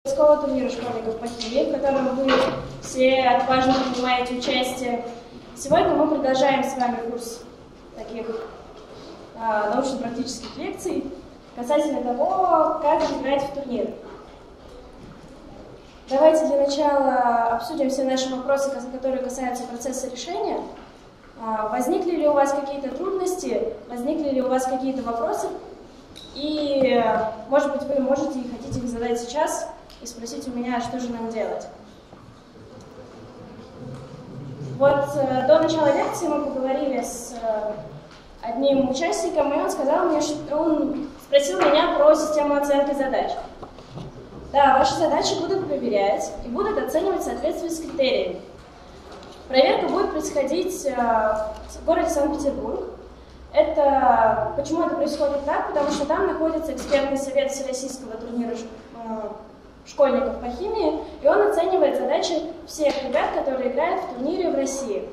Турнира школьников по химии, в котором вы все отважно принимаете участие. Сегодня мы продолжаем с вами курс таких научно-практических лекций касательно того, как играть в турнир. Давайте для начала обсудим все наши вопросы, которые касаются процесса решения. Возникли ли у вас какие-то трудности, возникли ли у вас какие-то вопросы? И, может быть, вы можете и хотите их задать сейчас и спросить у меня, что же нам делать. Вот до начала лекции мы поговорили с одним участником, и он сказал мне, что он спросил меня про систему оценки задач. Да, ваши задачи будут проверять и будут оценивать в соответствии с критериями. Проверка будет происходить в городе Санкт-Петербург. Почему это происходит так? Потому что там находится экспертный совет Всероссийского турнира школьников по химии, и он оценивает задачи всех ребят, которые играют в турнире в России.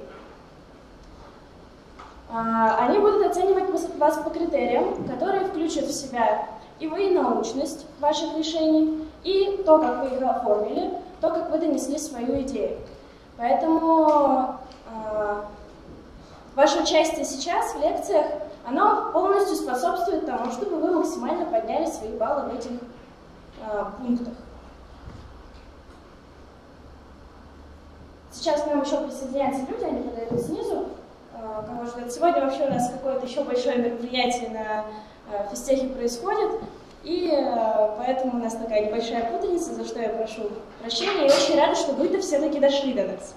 Они будут оценивать вас по критериям, которые включат в себя и вы, и научность ваших решений, и то, как вы их оформили, то, как вы донесли свою идею. Поэтому ваше участие сейчас в лекциях, оно полностью способствует тому, чтобы вы максимально подняли свои баллы в этих пунктах. Сейчас к нам еще присоединяются люди, они подойдут снизу. Сегодня вообще у нас какое-то еще большое мероприятие на физтехе происходит, и поэтому у нас такая небольшая путаница, за что я прошу прощения, и очень рада, что вы-то все-таки дошли до нас.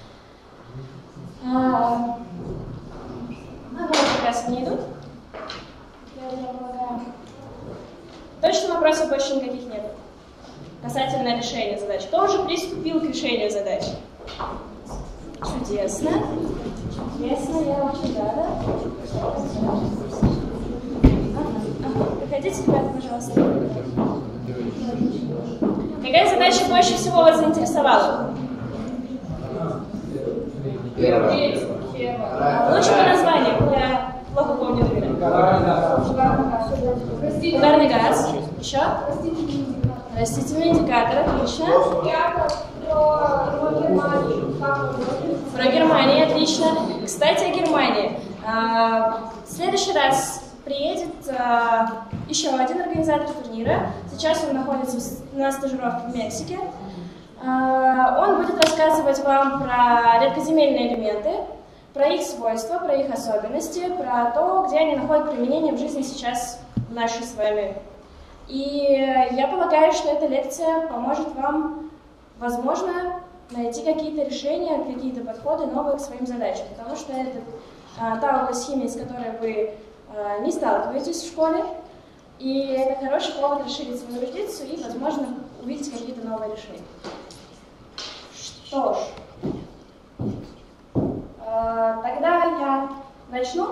Как раз они идут. Я полагаю. Точно вопросов больше никаких нет. Касательно решения задач. Кто уже приступил к решению задач? Чудесно. Чудесно, я очень рада. Проходите, ребята, пожалуйста. Какая задача больше всего вас заинтересовала? Лучше по названию, я плохо помню. Ударный газ. Еще? Растительный индикатор, отлично. Про Германию, отлично. Кстати, о Германии. В следующий раз приедет еще один организатор турнира. Сейчас он находится на стажировке в Мексике. Он будет рассказывать вам про редкоземельные элементы, про их свойства, про их особенности, про то, где они находят применение в жизни сейчас в нашей с вами. И я полагаю, что эта лекция поможет вам, возможно, найти какие-то решения, какие-то подходы новые к своим задачам, потому что это та область химии, с которой вы не сталкиваетесь в школе, и это хороший повод расширить свою эрудицию и, возможно, увидеть какие-то новые решения. Что ж, тогда я начну.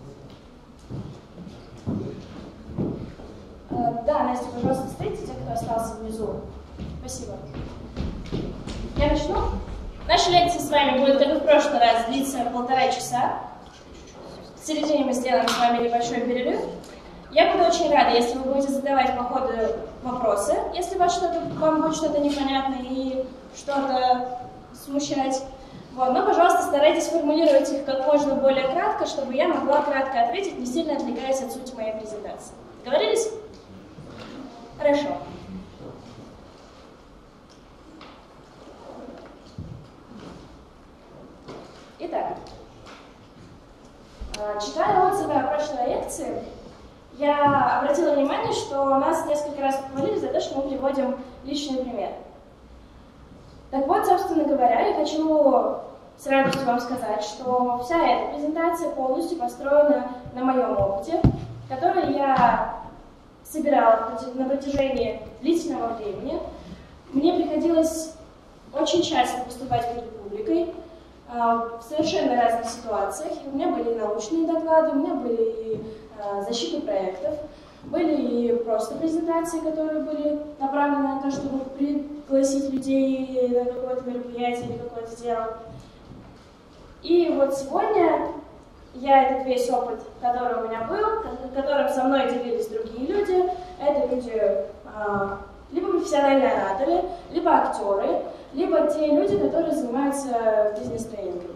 Да, Настя, пожалуйста, встретите тех, кто остался внизу. Спасибо. Я начну. Наша лекция с вами будет, как и в прошлый раз, длиться 1,5 часа. В середине мы сделаем с вами небольшой перерыв. Я буду очень рада, если вы будете задавать по ходу вопросы, если вам будет что-то непонятно и что-то смущать. Но, пожалуйста, старайтесь формулировать их как можно более кратко, чтобы я могла кратко ответить, не сильно отвлекаясь от сути моей презентации. Договорились? Хорошо. Итак, читая отзывы о прошлой лекции, я обратила внимание, что нас несколько раз похвалили за то, что мы приводим личный пример. Так вот, собственно говоря, я хочу с радостью вам сказать, что вся эта презентация полностью построена на моем опыте, который я собирала на протяжении длительного времени. Мне приходилось очень часто выступать перед публикой в совершенно разных ситуациях. У меня были и научные доклады, у меня были и защиты проектов, были и просто презентации, которые были направлены на то, чтобы пригласить людей на какое-то мероприятие или какое-то дело. И вот сегодня я этот весь опыт, который у меня был, которым со мной делились другие люди, это люди либо профессиональные ораторы, либо актеры, либо те люди, которые занимаются бизнес-тренингом.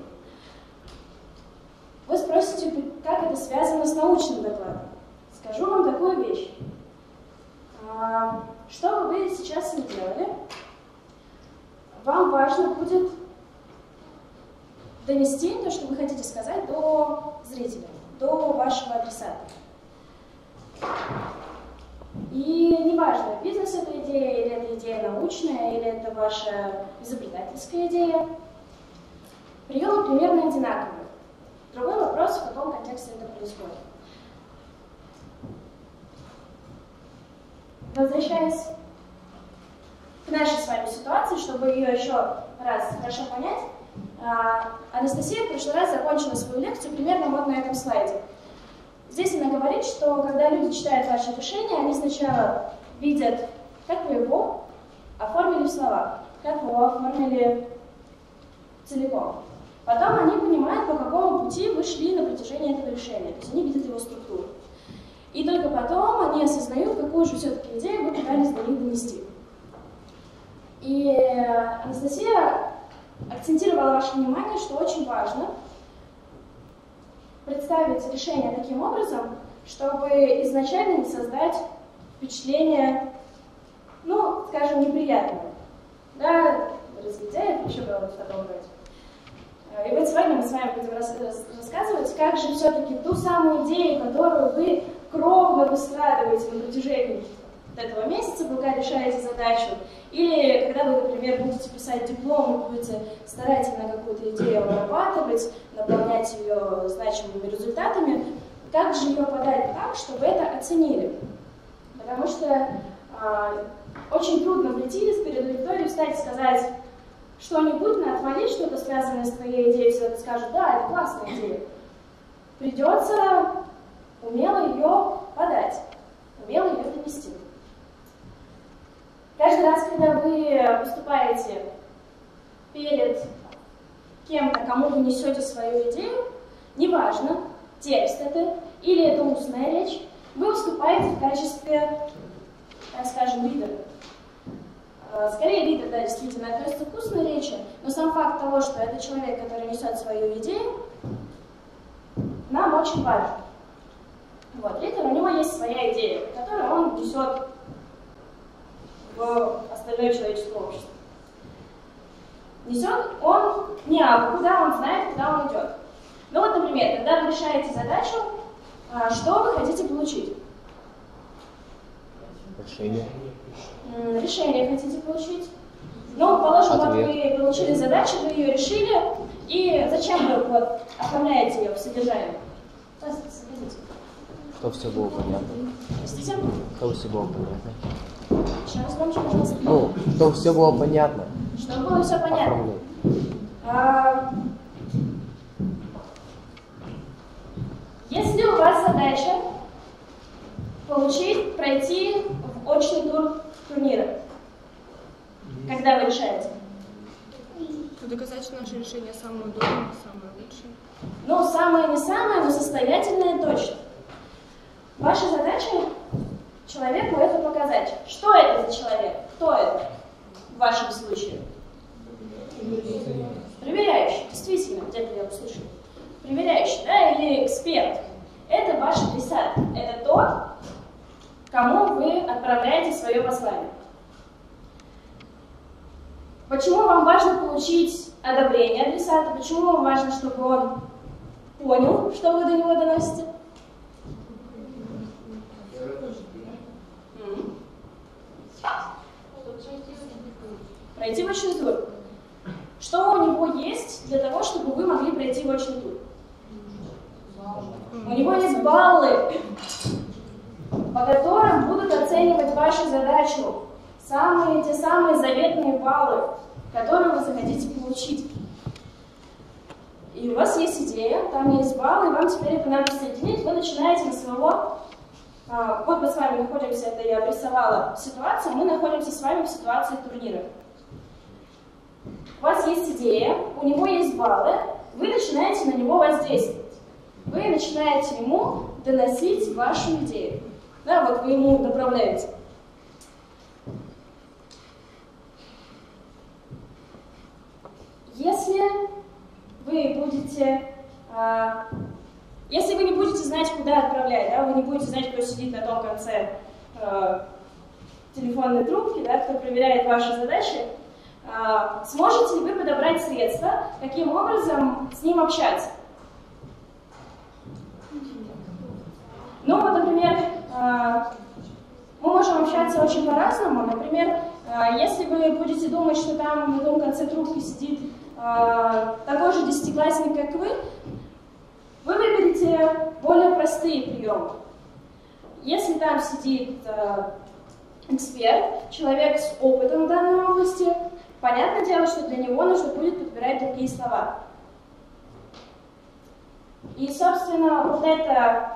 Вы спросите, как это связано с научным докладом. Скажу вам такую вещь. Что бы вы сейчас ни делали, вам важно будет донести то, что вы хотите сказать, до зрителя, до вашего адресата. И неважно, бизнес это идея, или это идея научная, или это ваша изобретательская идея, приемы примерно одинаковые. Другой вопрос, в каком контексте это происходит. Возвращаясь к нашей с вами ситуации, чтобы ее еще раз хорошо понять, Анастасия в прошлый раз закончила свою лекцию примерно вот на этом слайде. Здесь она говорит, что когда люди читают ваше решение, они сначала видят, как вы его оформили в словах, как вы его оформили целиком. Потом они понимают, по какому пути вы шли на протяжении этого решения, то есть они видят его структуру. И только потом они осознают, какую же все-таки идею вы пытались до них донести. И Анастасия акцентировала ваше внимание, что очень важно представить решение таким образом, чтобы изначально не создать впечатление, ну, скажем, неприятного. Да, разгильдяев, еще кого-то в таком роде. И вот сегодня мы с вами будем рассказывать, как же все-таки ту самую идею, которую вы кровно выстраиваете на протяжении этого месяца, пока решаете задачу, или когда вы, например, будете писать диплом и будете старательно какую-то идею обрабатывать, наполнять ее значимыми результатами, как же ее подать так, чтобы это оценили? Потому что очень трудно прийти перед аудиторией, встать и сказать что-нибудь, отвалить что-то, связанное с твоей идеей, все скажут, да, это классная идея. Придется умело ее подать, умело ее донести. Каждый раз, когда вы выступаете перед кем-то, кому вы несете свою идею, неважно, текст это или это устная речь, вы выступаете в качестве, так скажем, лидера. Скорее, лидер, да, действительно относится к устной речи, но сам факт того, что это человек, который несет свою идею, нам очень важен. Вот, лидер, у него есть своя идея, которую он несет в остальное человеческое общество. Несет он не абы куда, он знает, куда он идет. Ну вот, например, когда вы решаете задачу, что вы хотите получить? Решение. Решение хотите получить. Ну, положим, вот вы получили задачу, вы ее решили, и зачем вы вот оформляете ее в содержание? Чтобы все было понятно. Простите? Чтобы все было понятно. Еще раз громче, пожалуйста. Ну, чтобы все было понятно. Чтобы было все понятно. Если у вас задача пройти в очный тур турнира, когда вы решаете? Доказать, что наше решение самое удобное, самое лучшее. Ну, самое не самое, но состоятельное точно. Ваша задача человеку это показать. Что это за человек? Кто это в вашем случае? Проверяющий. Действительно, где-то я услышала. Проверяющий, да, или эксперт. Это ваш адресат. Это тот, кому вы отправляете свое послание. Почему вам важно получить одобрение адресата? Почему вам важно, чтобы он понял, что вы до него доносите? Пройти в очный тур. Что у него есть для того, чтобы вы могли пройти в очный тур? У него есть баллы, по которым будут оценивать вашу задачу. Те самые заветные баллы, которые вы захотите получить. И у вас есть идея, там есть баллы, и вам теперь это надо соединить. Вы начинаете на своего... Вот мы с вами находимся, это я обрисовала ситуацию, мы находимся с вами в ситуации турнира. У вас есть идея, у него есть баллы, вы начинаете на него воздействовать. Вы начинаете ему доносить вашу идею. Да, вот вы ему направляете. будете, если вы не будете знать, куда отправлять, да, вы не будете знать, кто сидит на том конце телефонной трубки, да, кто проверяет ваши задачи, сможете ли вы подобрать средства, каким образом с ним общаться? Ну, вот, например, мы можем общаться очень по-разному. Например, если вы будете думать, что там на том конце трубки сидит такой же десятиклассник, как вы выберете более простые приемы. Если там сидит эксперт, человек с опытом в данной области, понятное дело, что для него нужно будет подбирать другие слова. И, собственно, вот это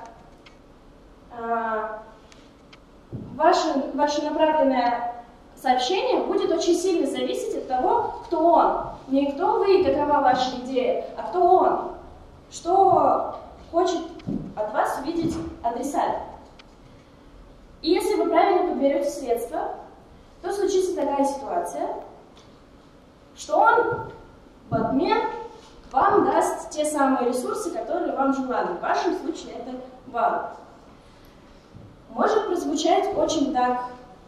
ваше направленное сообщение будет очень сильно зависеть от того, кто он. Не кто вы и какова ваша идея, а кто он. Что хочет от вас увидеть адресат. И если вы правильно подберете средства, то случится такая ситуация, что он в обмен вам даст те самые ресурсы, которые вам желаны. В вашем случае это баллы. Может прозвучать очень так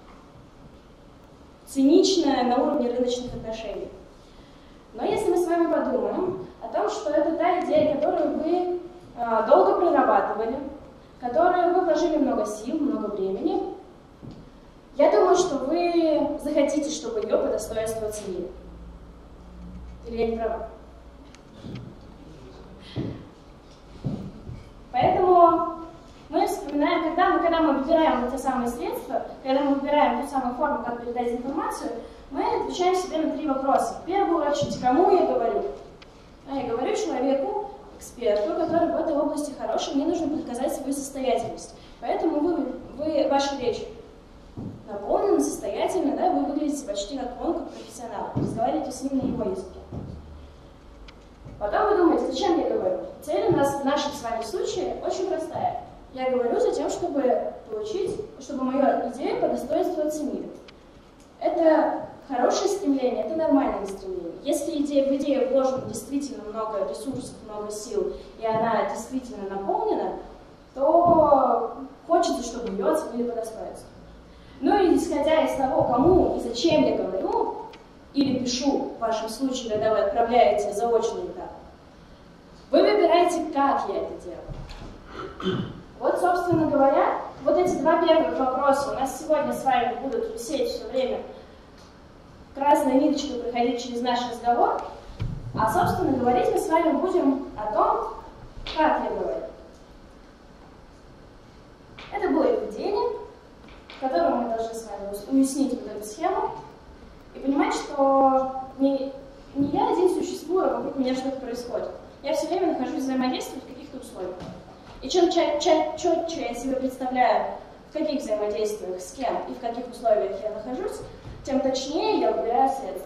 цинично на уровне рыночных отношений. Но если мы с вами подумаем о том, что это та идея, которую вы долго прорабатывали, в которую вы вложили много сил, много времени, я думаю, что вы захотите, чтобы ее по достоинству оценили. Или я не права? Поэтому мы вспоминаем, когда мы выбираем эти самые средства, когда мы выбираем ту самую форму, как передать информацию, мы отвечаем себе на 3 вопроса. В первую очередь, кому я говорю? Я говорю человеку, эксперту, который в этой области хороший, мне нужно доказать свою состоятельность. Поэтому ваша речь наполнена, состоятельна, да, вы выглядите почти как он, как профессионал. Разговариваете с ним на его языке. Потом вы думаете, зачем я говорю? Цель у нас в нашем с вами случае очень простая. Я говорю за тем, чтобы мою идею по достоинству оценили. Это хорошее стремление, это нормальное стремление. Если в идею вложено действительно много ресурсов, много сил, и она действительно наполнена, то хочется, чтобы ее оценили по достоинству. Ну и исходя из того, кому и зачем я говорю, или пишу, в вашем случае, когда вы отправляете заочный этап, вы выбираете, как я это делаю. Вот, собственно говоря, вот эти 2 первых вопроса у нас сегодня с вами будут висеть все время красной ниточкой, проходить через наш разговор, а, собственно, говорить мы с вами будем о том, как я говорю. Это было введение, в котором мы должны с вами уяснить вот эту схему и понимать, что не я один существую, а вокруг меня что-то происходит. Я все время нахожусь в взаимодействии в каких-то условиях. И чем четче я себе представляю, в каких взаимодействиях, с кем и в каких условиях я нахожусь, тем точнее я выбираю средства.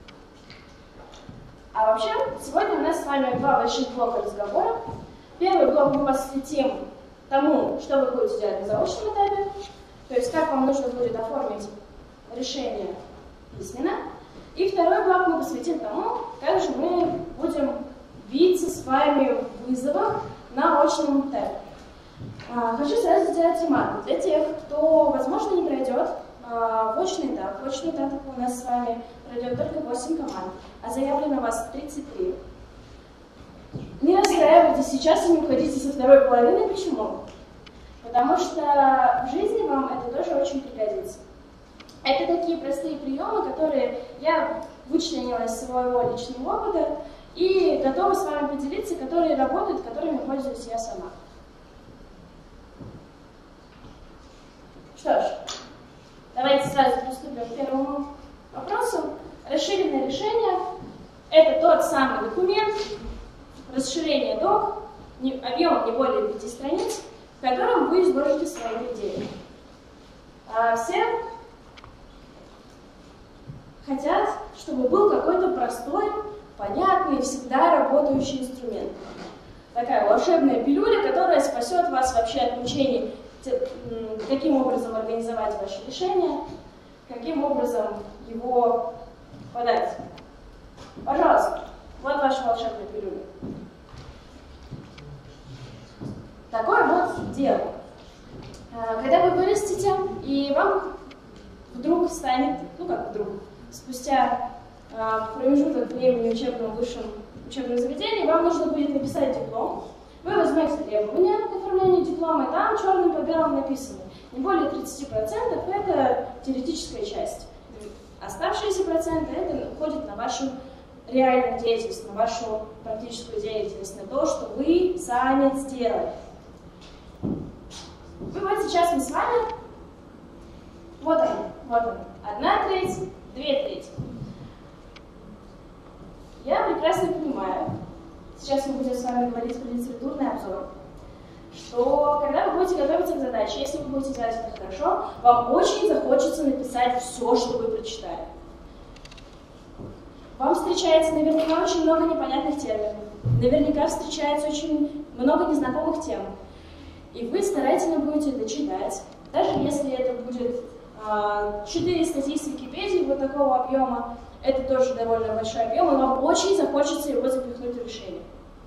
А вообще, сегодня у нас с вами 2 больших блока разговора. Первый блок мы посвятим тому, что вы будете делать на заочном этапе, то есть как вам нужно будет оформить решение письменно. И второй блок мы посвятим тому, как же мы будем биться с вами в вызовах на очном этапе. Хочу сразу сделать ремарку для тех, кто, возможно, не пройдет в очный этап. В очный этап у нас с вами пройдет только 8 команд, а заявлено у вас 33. Не расстраивайтесь сейчас и не уходите со второй половины. Почему? Потому что в жизни вам это тоже очень пригодится. Это такие простые приемы, которые я вычленила из своего личного опыта и готова с вами поделиться, которые работают, которыми пользуюсь я сама. Что ж, давайте сразу приступим к первому вопросу. Расширенное решение – это тот самый документ, расширение док, объемом не более 5 страниц, в котором вы изложите свою идею. Все хотят, чтобы был какой-то простой, понятный, всегда работающий инструмент. Такая волшебная пилюля, которая спасет вас вообще от мучений, каким образом организовать ваше решение, каким образом его подать. Пожалуйста, вот ваша волшебная пилюля. сделать. Когда вы вырастете, и вам вдруг станет, ну как вдруг, спустя промежуток времени учебного в высшем учебном заведении, вам нужно будет написать диплом. Вы возьмете требования к оформлению диплома, и там черным по белому написано. Не более 30% это теоретическая часть. Оставшиеся проценты это уходит на вашу реальную деятельность, на вашу практическую деятельность, на то, что вы сами сделали. И вот сейчас мы с вами, вот он, 1/3, 2/3. Я прекрасно понимаю, сейчас мы будем с вами говорить про литературный обзор, что когда вы будете готовиться к задаче, если вы будете делать это хорошо, вам очень захочется написать все, что вы прочитали. Вам встречается наверняка очень много непонятных терминов, наверняка встречается очень много незнакомых тем. И вы старательно будете это читать, даже если это будет 4 статьи с Википедии вот такого объема, это тоже довольно большой объем, и вам очень захочется его запихнуть в решение.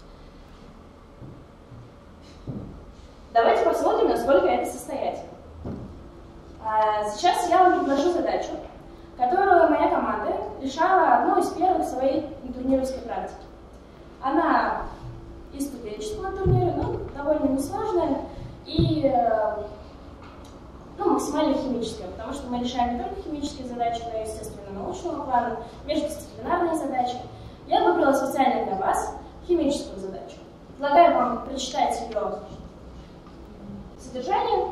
Давайте посмотрим, насколько это состоятельно. Сейчас я вам предложу задачу, которую моя команда решала одну из первых своей турнировской практики. Она из студенческого турнира, но довольно несложная и максимально химическая, потому что мы решаем не только химические задачи, но и, естественно, научного плана, междисциплинарные задачи. Я выбрала специально для вас химическую задачу. Предлагаю вам прочитать ее содержание.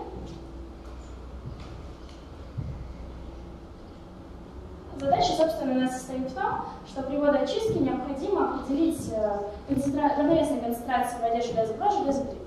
Задача, собственно, у нас состоит в том, что при водоочистке необходимо определить равновесную концентрацию в воде железа 2, железа 3.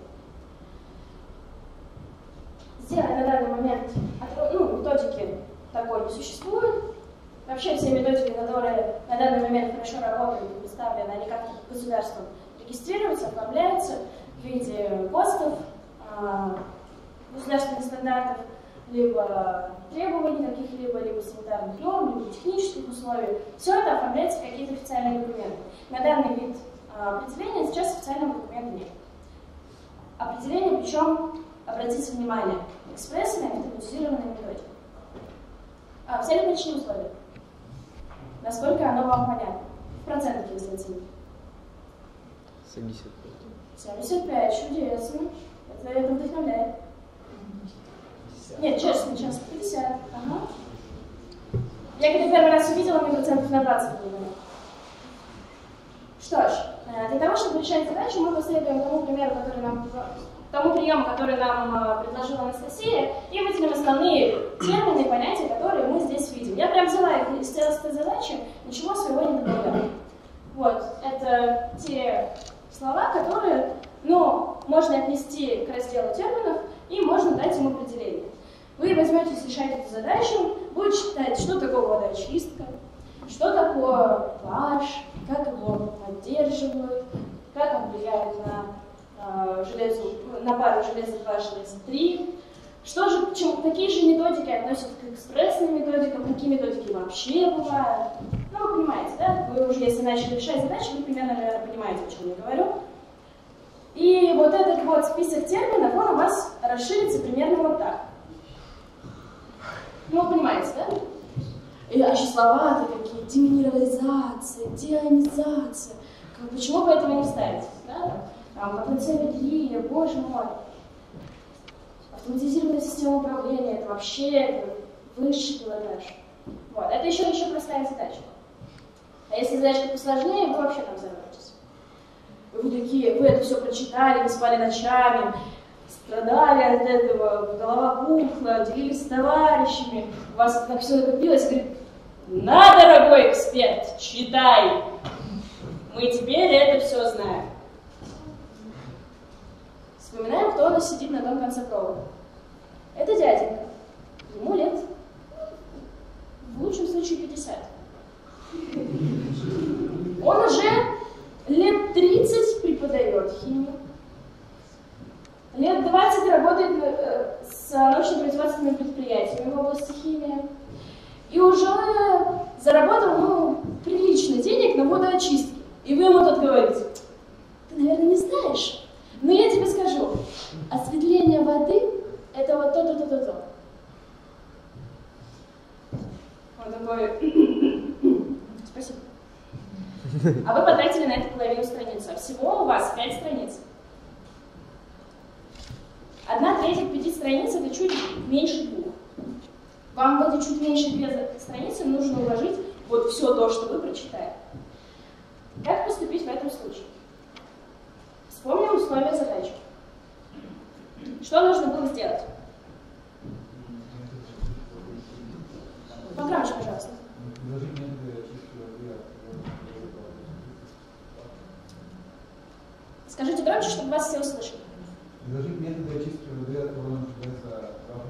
Сделать на данный момент, методики такой не существует. Вообще все методики, которые на данный момент хорошо работают и представлены, они как-то государством регистрируются, оформляются в виде ГОСТов, государственных стандартов, либо требований каких-либо, либо санитарных норм, либо технических условий. Все это оформляется в какие-то официальные документы. На данный вид определения сейчас официального документа нет. Определение, причем, обратите внимание, экспрессная автоматизированная методика. Все ли причины условия? Насколько оно вам понятно? В процентах, если оценить. 75. 75, чудесно. Это вдохновляет. 50. Нет, честно, 50. Ага. Я когда первый раз увидела, мне процентов на 20 было. Что ж, для того, чтобы решать задачу, мы последуем тому приему, который нам предложила Анастасия, и выделим основные термины и понятия, которые мы здесь видим. Я прям взяла их из этой задачи, ничего своего не добавляла. Вот, это те слова, которые, можно отнести к разделу терминов, и можно дать им определение. Вы возьметесь решать эту задачу, будете читать, что такое водоочистка, что такое pH, как его поддерживают, как он влияет на пару железа 2, железа 3, какие же методики относятся к экспрессным методикам, какие методики вообще бывают. Вы понимаете, да? Вы уже, если начали решать задачи, вы примерно, наверное, понимаете, о чем я говорю. И вот этот вот список терминов, он у вас расширится примерно вот так. Вы понимаете, да? И еще слова-то какие, деминерализация, деионизация. Почему бы этого не вставить? Да? Потенциометрия, боже мой. Автоматизированная система управления, это вообще высший пилотаж. Вот. Это еще простая задача. А если задачка посложнее, вы вообще там взорветесь. Вы это все прочитали, вы спали ночами, страдали от этого, голова пухла, делились с товарищами, у вас так все накопилось, и говорит, на, дорогой эксперт, читай. Мы теперь это все знаем. Вспоминаем, кто у нас сидит на том конце провода. Это дяденька. Ему лет, в лучшем случае, 50. Он уже лет 30 преподает химию. Лет 20 работает с научно-производственными предприятиями в области химии. И уже заработал, прилично денег на водоочистке. И вы ему тут говорите, ты, наверное, не знаешь, но я тебе скажу, осветление воды А вы потратили на это половину страницы. А всего у вас 5 страниц. 1/3 5 страниц — это чуть меньше 2. Вам в эти чуть меньше 2 страницы нужно уложить вот все то, что вы прочитали. Как поступить в этом случае? Вспомним условия задачи. Что нужно было сделать? Погромче, пожалуйста. Скажите громче, чтобы вас все услышали. Предложить методы очистки воды от уровня ЖДС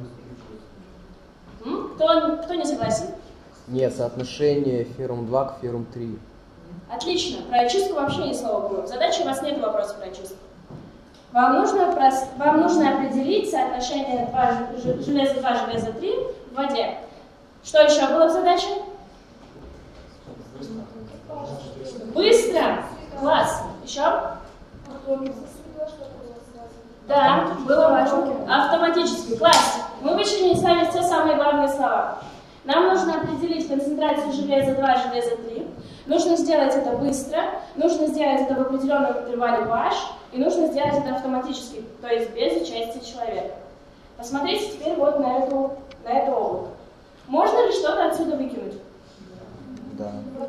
Кто не согласен? Нет, соотношение феррум 2 к феррум 3. Отлично. Про очистку вообще ни слова было. В задаче у вас нет вопросов про очистку. Вам нужно определить соотношение железа 2, железа 3 в воде. Что еще было в задаче? Быстро. Класс. Еще? Да, было важно. Автоматически. Класс. Мы вычленили с вами все самые главные слова. Нам нужно определить концентрацию железа 2, железа 3. Нужно сделать это быстро, нужно сделать это в определенном интервале pH, и нужно сделать это автоматически, то есть без участия человека. Посмотрите теперь вот на это облако. Можно ли что-то отсюда выкинуть? Да.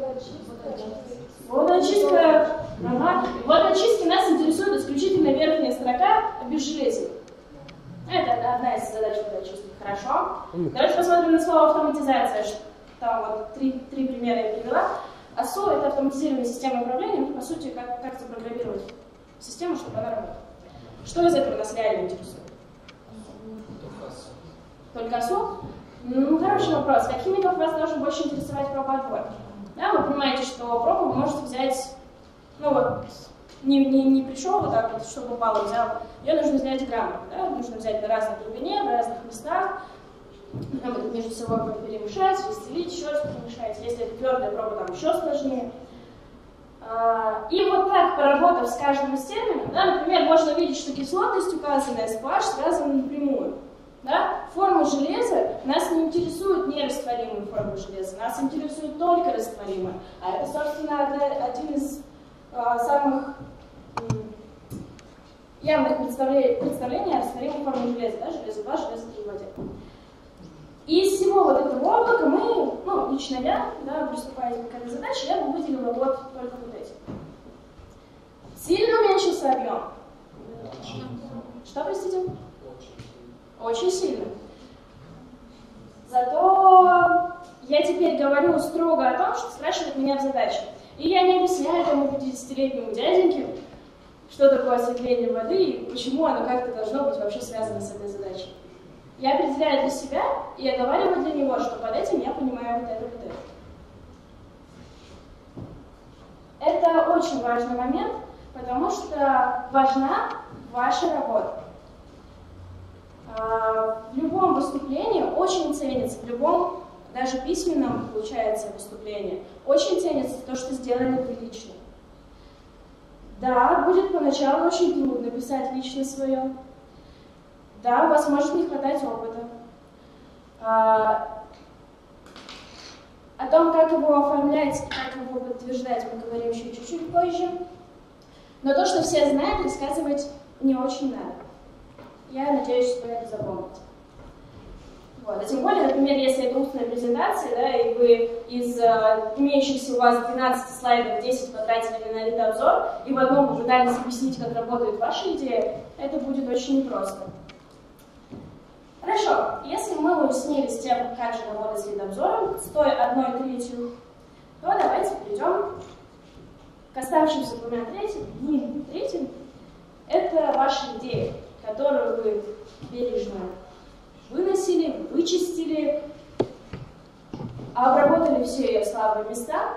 Водоочистка. Ага. В водоочистке нас интересует исключительно верхняя строка обезжелезия. Это одна из задач водоочистки. Хорошо. Давайте посмотрим на слово автоматизация. Там вот три примера я привела. АСО — это автоматизированная система управления, по сути, как запрограммировать систему, чтобы она работала. Что из этого нас реально интересует? Только АСО? Ну, хороший вопрос. Как химиков вас должен больше интересовать пробоотбор? Да, вы понимаете, что пробу вы можете взять, ну вот, не пришел вот так вот, чтобы упало, взял. Ее нужно взять грамотно, да? Нужно взять на разной глубине, в разных местах. Потом это между собой перемешать, разделить, еще раз перемешать. Если это твердая проба, там еще сложнее. И вот так, поработав с каждым из терминов, да, например, можно увидеть, что кислотность, указанная с pH, связана напрямую. Да? Форма железа нас не интересует нерастворимую форму железа, нас интересует только растворимая. А это, собственно, один из самых явных представлений о растворимой форме железа. Да? Железо 2, железо 3 в воде. И из всего вот этого облака мы, ну, лично я, да, приступая к этой задаче, я бы выделила вот только вот эти. Сильно уменьшился объем? Что, простите? Очень сильно. Зато я теперь говорю строго о том, что спрашивают меня в задаче. И я не объясняю этому 50-летнему дяденьке, что такое осветление воды и почему оно как-то должно быть вообще связано с этой задачей. Я определяю для себя и оговариваю для него, что под этим я понимаю вот это, вот это. Это очень важный момент, потому что важна ваша работа. В любом выступлении очень ценится, в любом, даже письменном, получается, выступлении, очень ценится то, что сделали вы лично. Да, будет поначалу очень трудно писать лично свое. Да, у вас может не хватать опыта. О том, как его оформлять, как его подтверждать, мы говорим еще чуть-чуть позже. Но то, что все знают, рассказывать не очень надо. Я надеюсь, что вы это запомните. Вот. А тем более, например, если это устная презентация, да, и вы из имеющихся у вас 12 слайдов 10 потратили на лид-обзор, и в одном попытались объяснить, как работает ваша идея, это будет очень непросто. Хорошо, если мы уяснили с тем, как же работать с лид-обзором, с той 1/3, то давайте перейдем к оставшимся 2/3. Это ваша идея, которую вы бережно выносили, вычистили, обработали все ее слабые места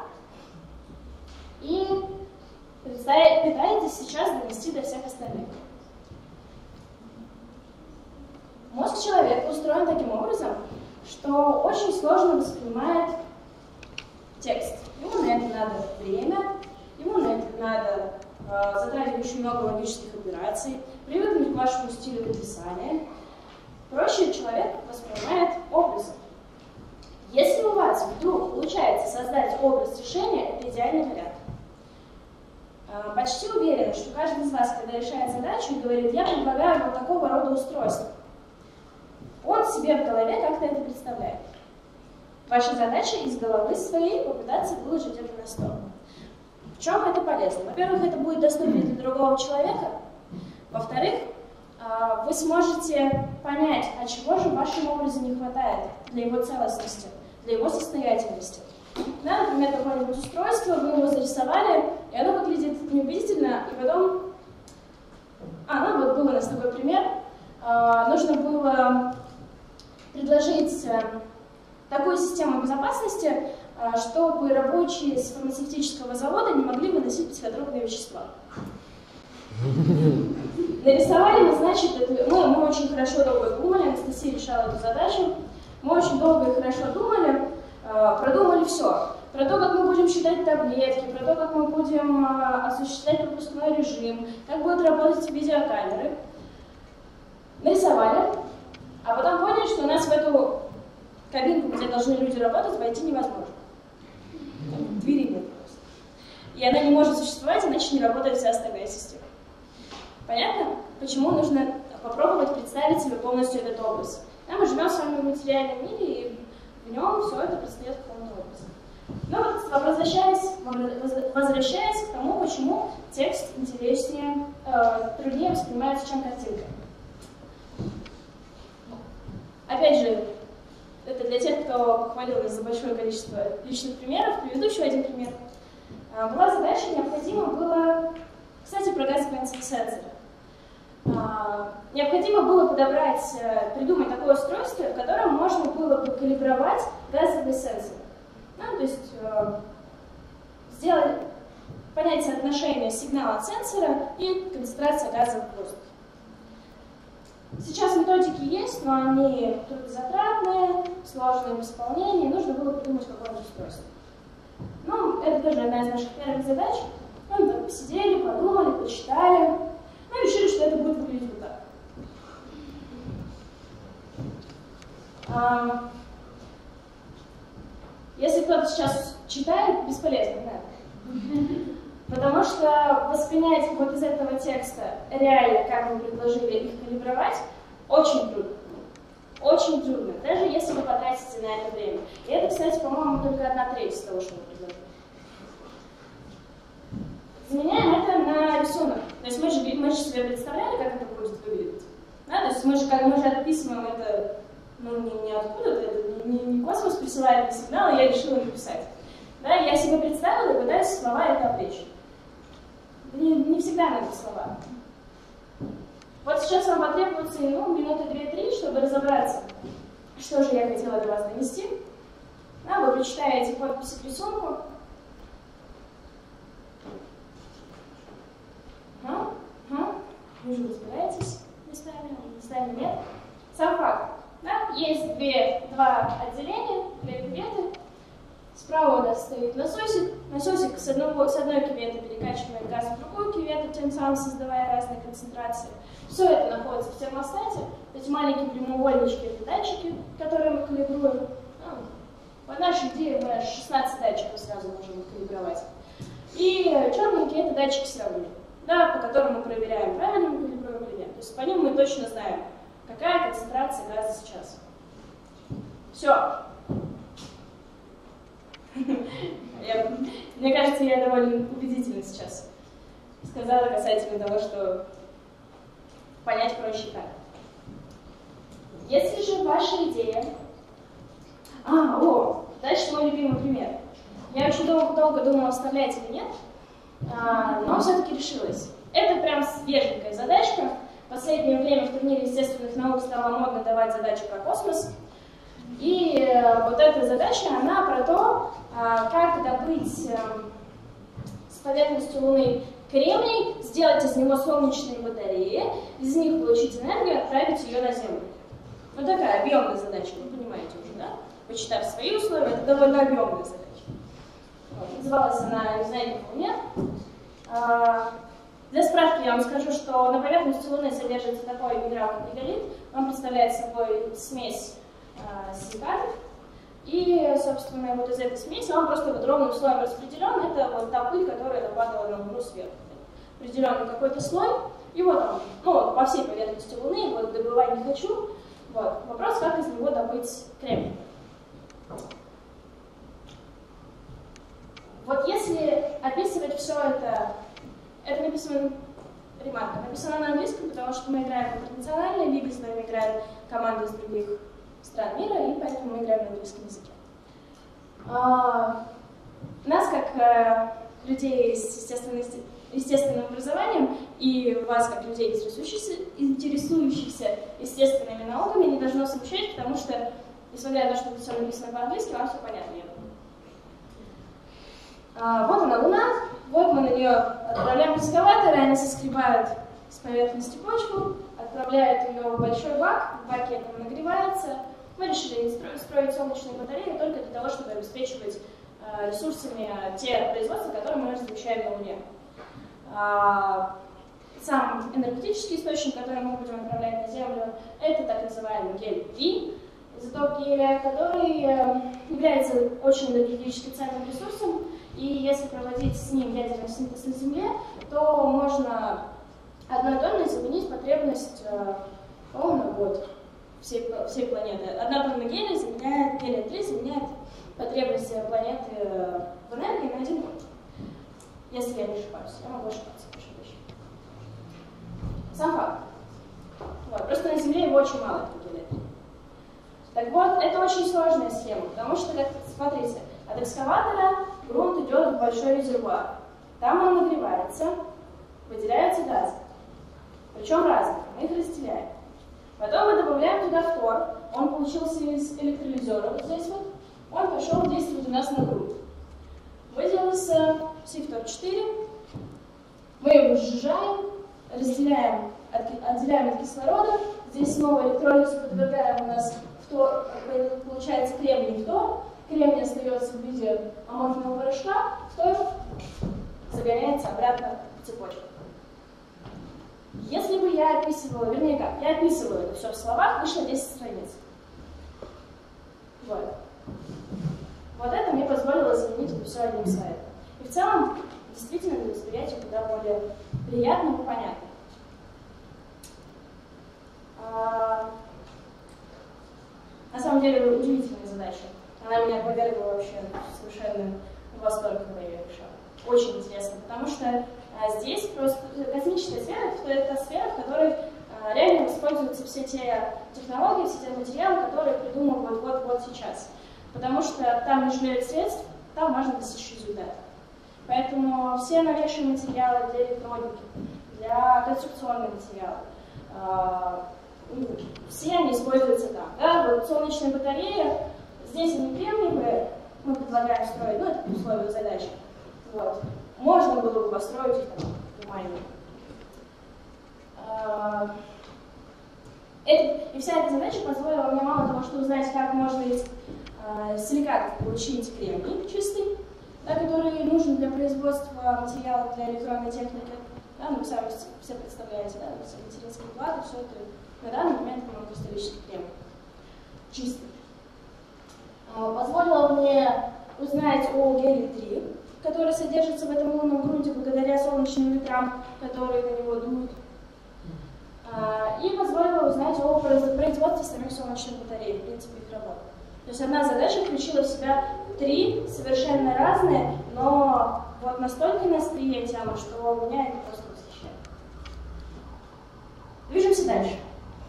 и пытаетесь сейчас донести до всех остальных. Мозг человека устроен таким образом, что очень сложно воспринимает текст. Ему на это надо время, ему на это надо затратить очень много логических операций, привыкнуть к вашему стилю написания. Проще человек воспринимает образы. Если у вас вдруг получается создать образ решения, это идеальный вариант. Почти уверена, что каждый из вас, когда решает задачу и говорит, я предлагаю вот такого рода устройство, он себе в голове как-то это представляет. Ваша задача из головы своей попытаться выложить это на стол. В чем это полезно? Во-первых, это будет доступнее для другого человека. Во-вторых, вы сможете понять, а чего же в вашем образе не хватает для его целостности, для его состоятельности. Да, например, какое-нибудь устройство, вы его зарисовали, и оно выглядит неубедительно, и потом... ну вот был у нас такой пример. Нужно было предложить такую систему безопасности, чтобы рабочие с фармацевтического завода не могли выносить психотропные вещества. Нарисовали мы, значит, мы очень хорошо долго думали, Анастасия решала эту задачу, мы очень долго и хорошо думали, продумали все. Про то, как мы будем считать таблетки, про то, как мы будем осуществлять пропускной режим, как будут работать видеокамеры. Нарисовали, а потом поняли, что у нас в эту кабинку, где должны люди работать, войти невозможно. Двери нет просто. И она не может существовать, иначе не работает вся остальная система. Понятно? Почему нужно попробовать представить себе полностью этот образ? Мы живем с вами в материальном мире, и в нем все это предстает в каком-то образе. Но вот возвращаясь к тому, почему текст интереснее, труднее воспринимается, чем картинка. Опять же, это для тех, кто похвалил нас за большое количество личных примеров. Приведу еще один пример. Была задача, необходимо было, кстати, про газовые сенсоры. Необходимо было придумать такое устройство, в котором можно было бы калибровать газовые сенсоры. То есть понять соотношение сигнала сенсора и концентрация газа в воздухе. Сейчас методики есть, но они трудозатратные, сложные в исполнении, нужно было придумать какое-то устройство. Это тоже одна из наших первых задач. Мы так посидели, подумали, почитали, и решили, что это будет выглядеть вот так. Если кто-то сейчас читает, бесполезно, да? Потому что воспринять вот из этого текста реально, как мы предложили их калибровать, очень трудно. Очень трудно, даже если вы потратите на это время. И это, кстати, по-моему, только 1/3 из того, что мы предложили. Заменяем это на рисунок. То есть мы же себе представляли, как это будет выглядеть. Да? То есть мы же отписываем это не откуда-то, это не космос присылает мне сигнал, и я решила написать. Да? Я себе представила и пытаюсь слова это облечь. Не всегда надо слова. Вот сейчас вам потребуется минуты 2-3, чтобы разобраться, что же я хотела до вас донести. Вы прочитаете подписи к рисунку. Вы же разбираетесь местами нет. Сам факт. Есть два отделения, две кюветы. Справа у нас стоит насосик. Насосик с одной кюветы перекачивает газ в другую кювету, тем самым создавая разные концентрации. Все это находится в термостате. Эти маленькие прямоугольнички — это датчики, которые мы калибруем. По нашей идее мы 16 датчиков сразу можем калибровать. И черненькие — это датчики сравнения, по которым мы проверяем, правильно мы калибруем или нет. То есть по ним мы точно знаем, какая концентрация газа сейчас. Все. Мне кажется, я довольно убедительно сейчас сказала касательно того, что понять проще так. Если же ваша идея... Дальше мой любимый пример. Я очень долго думала, оставлять или нет, но все-таки решилась. Это прям свеженькая задачка. В последнее время в турнире естественных наук стало модно давать задачи про космос. И вот эта задача, она про то, как добыть с поверхности Луны кремний, сделать из него солнечные батареи, из них получить энергию и отправить ее на Землю. Такая объемная задача, вы понимаете уже, да? Почитав свои условия, это довольно объемная задача. Называлась она «Незнание на Луне». Для справки я вам скажу, что на поверхности Луны содержится такой минерал, как мегалит. Он представляет собой смесь силикатов, И, собственно, вот из этой смеси он просто вот ровным слоем распределен. Это вот та пыль, которая нападала на Луну сверху. Определенный какой-то слой. И вот он, ну, по всей поверхности Луны, вот добывать не хочу. Вот. Вопрос, как из него добыть кремний. Вот если описывать все это написано ремарка, написано на английском, потому что мы играем в интернациональной лиге, с нами играют команды из других стран мира, и поэтому мы играем на английском языке. Нас, как людей с естественным образованием, и вас, как людей, интересующихся естественными науками, не должно смущать, потому что, несмотря на то, что все написано по-английски, вам все понятно. Вот она Луна, вот мы на нее отправляем экскаватор, и они соскребают с поверхности почву, отправляют ее в большой бак, в баке это нагревается. Мы решили строить солнечные батареи только для того, чтобы обеспечивать ресурсами те производства, которые мы размещаем на Луне. Сам энергетический источник, который мы будем отправлять на Землю, это так называемый гелий-3, изотоп гелия, который является очень энергетически ценным ресурсом, и если проводить с ним ядерный синтез на Земле, то можно одной тонной заменить потребность, по-моему, на год всей планеты. Одна тонна гелия заменяет, гелия-3 заменяет потребность планеты в энергии на 1 год. Если я не ошибаюсь, я могу ошибаться, прошу прощения. Сам факт. Вот. Просто на Земле его очень мало, этого гелия-3. Так вот, это очень сложная схема, потому что, как, смотрите, от экскаватора грунт идет в большой резервуар. Там он нагревается, выделяются газы. Причем разные, мы их разделяем. Потом мы добавляем туда фтор, он получился из электролизера, вот здесь вот, он пошел действовать у нас на грунт. Выделился Си-фтор-4, мы его сжижаем, разделяем, отделяем от кислорода, здесь снова электролизу подвергаем, у нас фтор, получается кремний-фтор, кремний остается в виде аморфного порошка, фтор загоняется обратно в цепочку. Если бы я описывала, вернее как, я описывала это все в словах, вышло 10 страниц. Вот. Вот это мне позволило заменить это все одним слайдом. И в целом, действительно, для восприятия куда более приятно и понятно. На самом деле, удивительная задача. Она меня повергла вообще совершенно в восторг, когда я ее решала. Очень интересно, потому что здесь просто космическая сфера, это та сфера, в которой реально используются все те технологии, все те материалы, которые придумывают вот сейчас. Потому что там не жалеют средств, там важно достичь результата. Поэтому все новейшие материалы для электроники, для конструкционных материалов, все они используются там. Да? Вот солнечные батареи, здесь они кремниевые, мы предлагаем строить, ну это по условию задачи. Вот. Можно было бы построить их там нормально. И вся эта задача позволила мне мало того, что узнать, как можно из силикатов получить кремний чистый, да, который нужен для производства материалов для электронной техники. Да, ну, вы сами все представляете, да, все материнские платы, все это на данный момент монокристаллический кремний. Чистый. Позволило мне узнать о гелии-3, который содержится в этом лунном грунте благодаря солнечным ветрам, которые на него дуют. И позволило узнать о производстве самих солнечных батарей, в принципе, их работы. То есть одна задача включила в себя 3 совершенно разные, но вот настолько на острие темы, что меня это просто восхищает. Движемся дальше.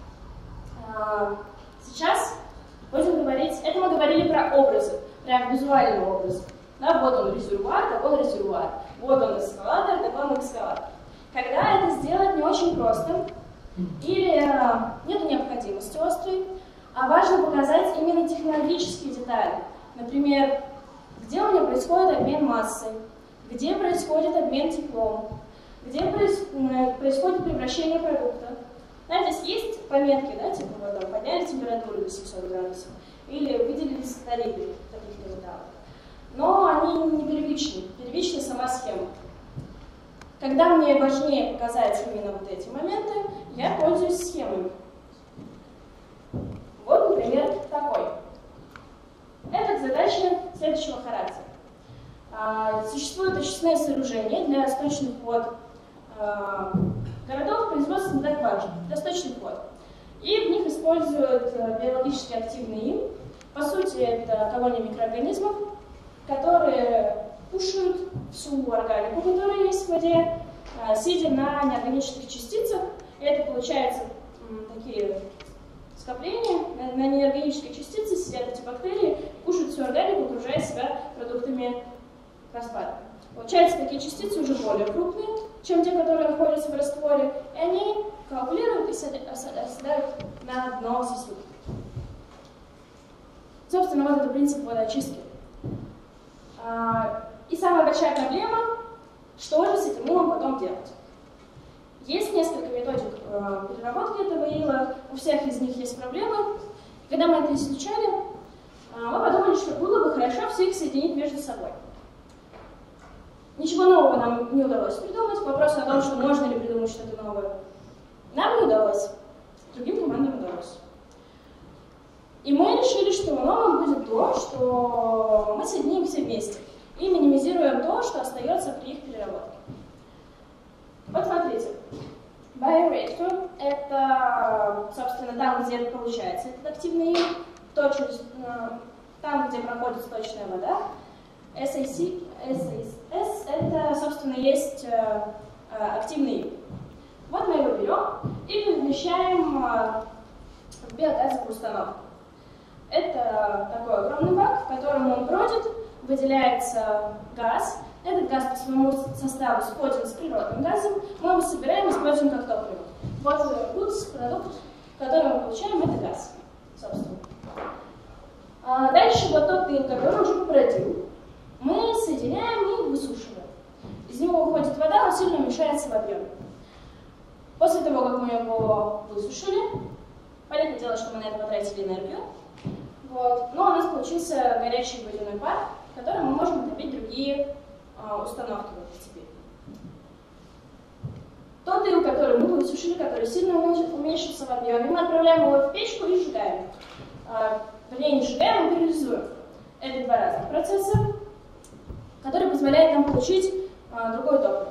Сейчас будем говорить, это мы говорили про образы, прям визуальные образы. Да, вот он резервуар, так он резервуар. Вот он экскаватор, так он экскаватор. Когда это сделать не очень просто, или нет необходимости острой, а важно показать именно технологические детали. Например, где у меня происходит обмен массой, где происходит обмен теплом, где происходит превращение продукта. Да, здесь есть пометки, да, типа вот там подняли температуру до 700 градусов, или выделились тарифы таких металлов. Но они не первичны, первична сама схема. Когда мне важнее показать именно вот эти моменты, я пользуюсь схемами. Вот, например, такой. Это следующего характера. Существуют очистные сооружения для сточных вод городов, производство не так важно, для сточных вод. И в них используют биологически активный им. По сути, это колония микроорганизмов, которые кушают всю органику, которая есть в воде, сидя на неорганических частицах. И это получается такие скопления. На неорганической частице сидят эти бактерии, кушают всю органику, окружая себя продуктами распада. Получается, такие частицы уже более крупные, чем те, которые находятся в растворе, и они коагулируют и оседают на дно сосуда. Собственно, вот это принцип водоочистки. И самая большая проблема, что же с этим илом потом делать. Есть несколько методик переработки этого ила, у всех из них есть проблемы. Когда мы это изучали, мы подумали, что было бы хорошо все их соединить между собой. Ничего нового нам не удалось придумать. Вопрос о том, что можно ли придумать что-то новое, нам не удалось, другим командам удалось. И мы решили, что новым будет то, что мы соединим все вместе и минимизируем то, что остается при их переработке. Вот смотрите, биореактор — это, собственно, там, где получается этот активный ил, там, где проходит сточная вода. SAS — это, собственно, есть активный ил. Вот мы его берем и помещаем в биогазовую установку. Это такой огромный бак, в котором он бродит, выделяется газ. Этот газ по своему составу сходен с природным газом. Мы его собираем и используем как топливо. Вот продукт, который мы получаем, это газ, собственно. Дальше вот тот ил, который уже побродил, мы соединяем и высушиваем. Из него уходит вода, он сильно уменьшается в объеме. После того, как мы его высушили, понятное дело, что мы на это потратили энергию, вот, но у нас получился горячий водяной пар, которым мы можем утопить другие установки теперь. Тот ил, который мы высушили, который сильно уменьшился в объеме, мы отправляем его в печку и сжигаем. Вернее, не сжигаем, а периодизуем. Это два разных процесса, которые позволяют нам получить другое топливо.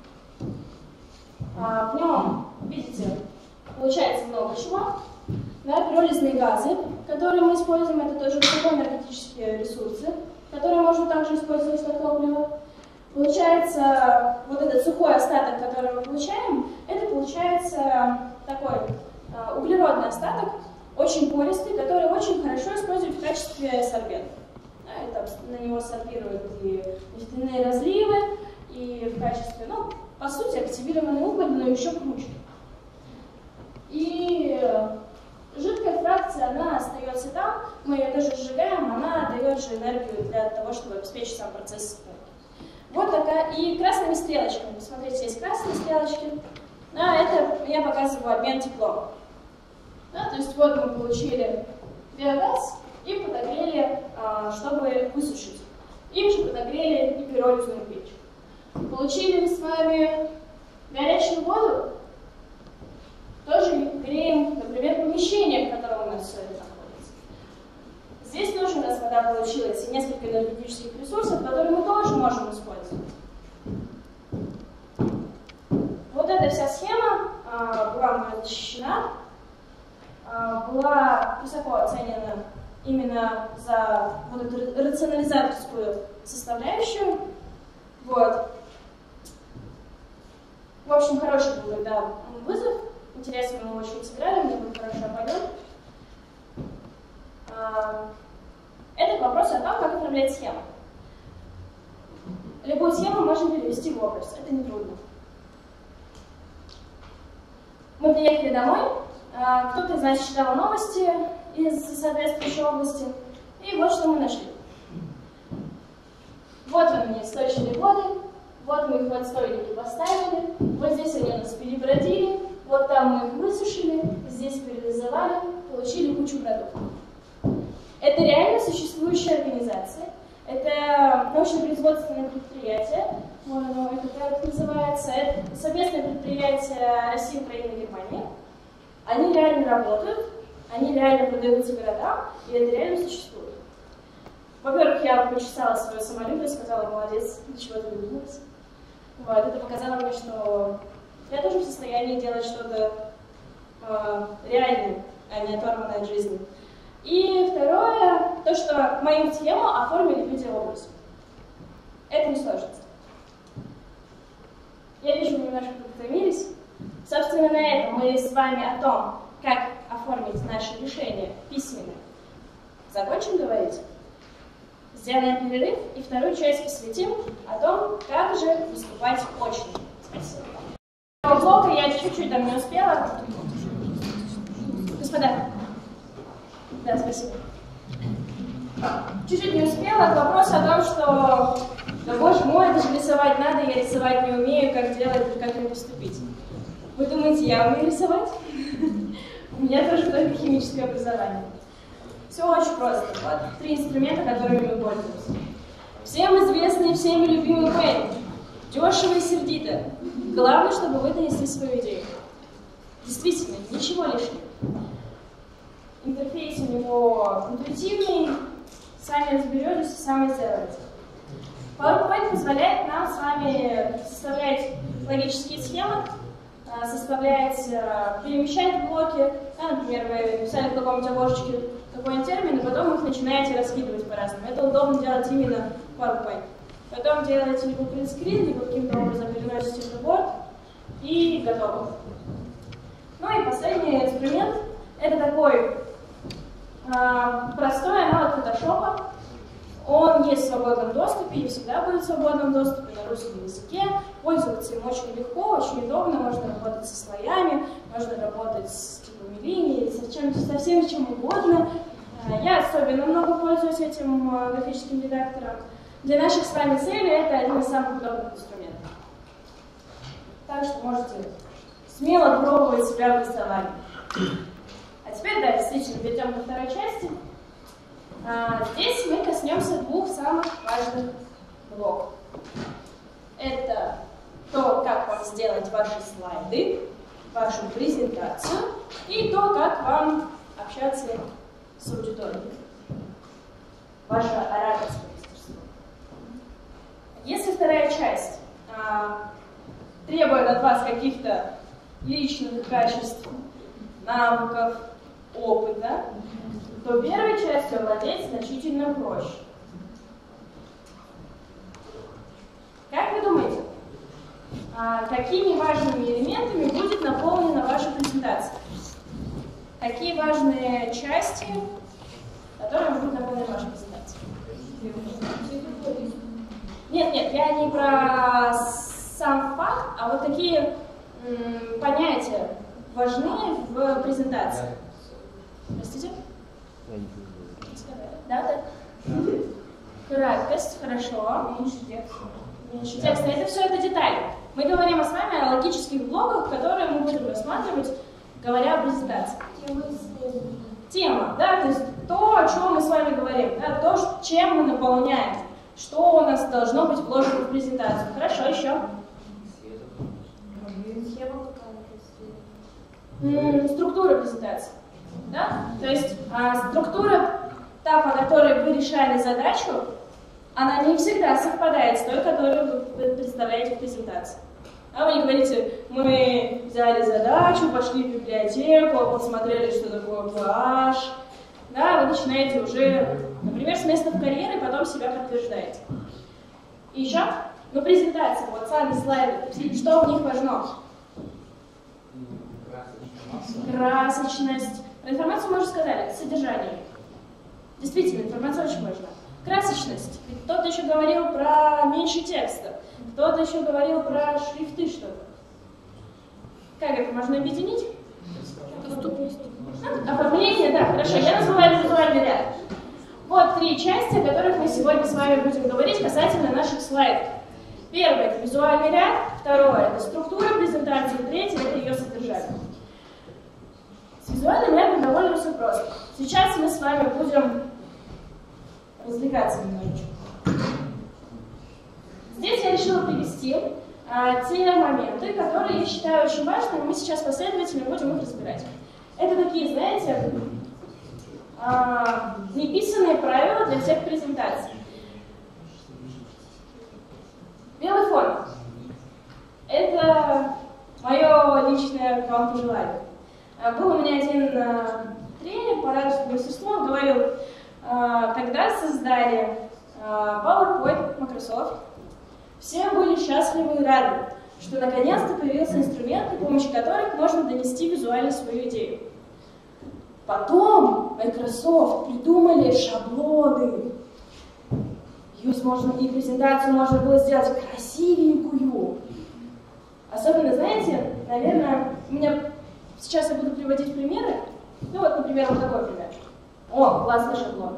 В нем, видите, получается много чего. Да, пиролизные газы, которые мы используем, это тоже высокоэнергетические ресурсы, которые можно также использовать как топливо. Получается, вот этот сухой остаток, который мы получаем, это получается такой углеродный остаток, очень пористый, который очень хорошо используют в качестве сорбента. Да, на него сорбируют и нефтяные разливы, и в качестве, ну, по сути, активированный уголь, но еще круче. И жидкая фракция, она остается там, мы ее тоже сжигаем, она дает же энергию для того, чтобы обеспечить сам процесс сборки. Вот такая, и красными стрелочками, посмотрите, есть красные стрелочки, да, это я показываю обмен теплом. Да, то есть вот мы получили биогаз и подогрели, чтобы высушить. Им же подогрели и пиролизную печь. Получили с вами горячую воду, тоже греем, например, помещение, в котором у нас все это находится. Здесь тоже у нас вода получилась и несколько энергетических ресурсов, которые мы тоже можем использовать. Вот эта вся схема была мной защищена, была высоко оценена именно за вот эту рационализаторскую составляющую. Вот. В общем, хороший был тогда вызов. Интересно, мы очень сыграли, мне был хороший полет. Это вопрос о том, как управлять схемой. Любую схему можно перевести в образ, это не трудно. Мы приехали домой, кто-то из нас читал новости из соответствующей области, и вот что мы нашли. Вот они, источные воды, вот мы их в отстойники поставили, вот здесь они у нас перебродили, вот там мы их высушили, здесь перелизовали, получили кучу продуктов. Это реально существующая организация, это научно-производственное предприятие, вот оно как называется, это совместное предприятие России, Украины и Германии. Они реально работают, они реально продаются городам, и это реально существует. Во-первых, я почесала свое самолюбие, сказала, молодец, до чего ты додумалась. Вот, это показало мне, что я тоже в состоянии делать что-то реальное, а не оторванное от жизни. И второе, то, что мою тему оформили в виде образа. Это не сложность. Я вижу, вы немножко подтомились. Собственно, на этом мы с вами о том, как оформить наше решение письменно, закончим говорить. Сделаем перерыв и вторую часть посвятим о том, как же выступать очно. Спасибо. Блока я чуть-чуть там не успела. Господа. Да, спасибо. Чуть-чуть не успела к вопросу о том, что, да боже мой, это же рисовать надо, я рисовать не умею, как делать, как мне поступить. Вы думаете, я умею рисовать? У меня тоже только химическое образование. Все очень просто. Вот 3 инструмента, которыми мы пользуемся. Всем известный, всеми любимый Paint. Дешево и сердито. Главное, чтобы вы донесли свою идею. Действительно, ничего лишнего. Интерфейс у него интуитивный, сами разберетесь и сами сделаете. PowerPoint позволяет нам с вами составлять логические схемы, перемещать блоки. Например, вы написали в каком-нибудь окошечке какой-нибудь термин, и потом их начинаете раскидывать по-разному. Это удобно делать именно в PowerPoint. Потом делаете либо принтскрин, либо каким-то образом переносите в Word, и готово. Ну и последний инструмент — это такой простой аналог Photoshop. Он есть в свободном доступе и всегда будет в свободном доступе на русском языке. Пользоваться им очень легко, очень удобно. Можно работать со слоями, можно работать с типами линий, со всем чем угодно. Я особенно много пользуюсь этим графическим редактором. Для наших с вами целей это один из самых удобных инструментов. Так что можете смело пробовать себя в рисовании. А теперь, да, действительно, перейдем ко второй части. Здесь мы коснемся 2 самых важных блоков. Это то, как вам сделать ваши слайды, вашу презентацию, и то, как вам общаться с аудиторией. Ваше ораторское мастерство. Если вторая часть требует от вас каких-то личных качеств, навыков, опыта, то первой частью овладеть значительно проще. Как вы думаете, какими важными элементами будет наполнена ваша презентация? Какие важные части, которыми будет наполнена ваша презентация? Нет, я не про сам факт, а вот такие понятия важны в презентации. Простите? Да. Краткость, хорошо. Меньше текста. Это все это детали. Мы говорим с вами о логических блоках, которые мы будем рассматривать, говоря о презентации. Тема, да, то есть то, о чем мы с вами говорим, да, то, чем мы наполняем, что у нас должно быть вложено в презентацию. Хорошо, еще. Структура презентации. Да? То есть структура, та, по которой вы решали задачу, она не всегда совпадает с той, которую вы представляете в презентации. А вы не говорите, мы взяли задачу, пошли в библиотеку, посмотрели, что такое PH. Да, вы начинаете уже, например, с места в карьере, потом себя подтверждаете. И еще, презентация, вот сами слайды, что в них важно? Красочность. Про информацию мы уже сказали, содержание. Действительно, информация очень важна. Красочность. Ведь кто-то еще говорил про меньше текста, кто-то еще говорил про шрифты что-то. Как это можно объединить? Доступность. Оформление, да, хорошо. Я называю визуальный ряд. Вот 3 части, о которых мы сегодня с вами будем говорить касательно наших слайдов. Первое — это визуальный ряд, второе — это структура презентации, третье — это ее содержание. С визуальным рядом довольно все просто. Сейчас мы с вами будем развлекаться немножечко. Здесь я решила привести те моменты, которые я считаю очень важными, мы сейчас последовательно будем их разбирать. Это такие, знаете, Неписанные правила для всех презентаций. Белый фон. Это мое личное к вам пожелание. Был у меня один тренер по ораторскому мастерству, он говорил, когда создали PowerPoint Microsoft, все были счастливы и рады, что наконец-то появился инструмент, при помощи которых можно донести визуально свою идею. Потом Microsoft придумали шаблоны. И презентацию можно было сделать красивенькую. Особенно, знаете, наверное, сейчас я буду приводить примеры. Ну вот, например, вот такой пример. О, классный шаблон.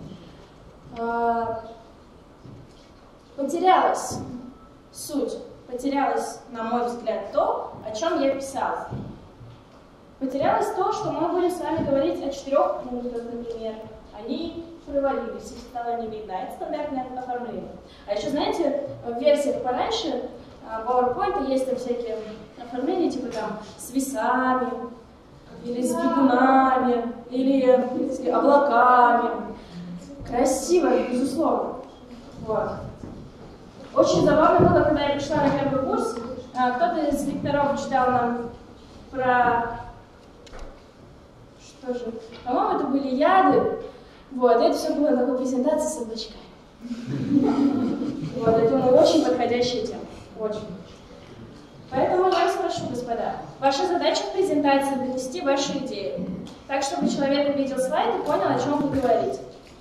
Потерялась суть, потерялась, на мой взгляд, то, о чем я писала. Потерялось то, что мы будем с вами говорить о 4 пунктах, например. Они провалились, их стало не видно. Это стандартное оформление. А еще, знаете, в версиях пораньше PowerPoint есть там всякие оформления, типа там с весами, или с бегунами, или с облаками. Красиво, безусловно. Вот. Очень забавно было, когда я пришла на первый курс, кто-то из лекторов читал нам про... Что же? По-моему, это были яды. Вот, это все было такой презентацией с облачками. Вот, это очень подходящая тема. Очень. Поэтому я вас прошу, господа, ваша задача в презентации донести ваши идеи, так, чтобы человек увидел слайд и понял, о чем вы говорите.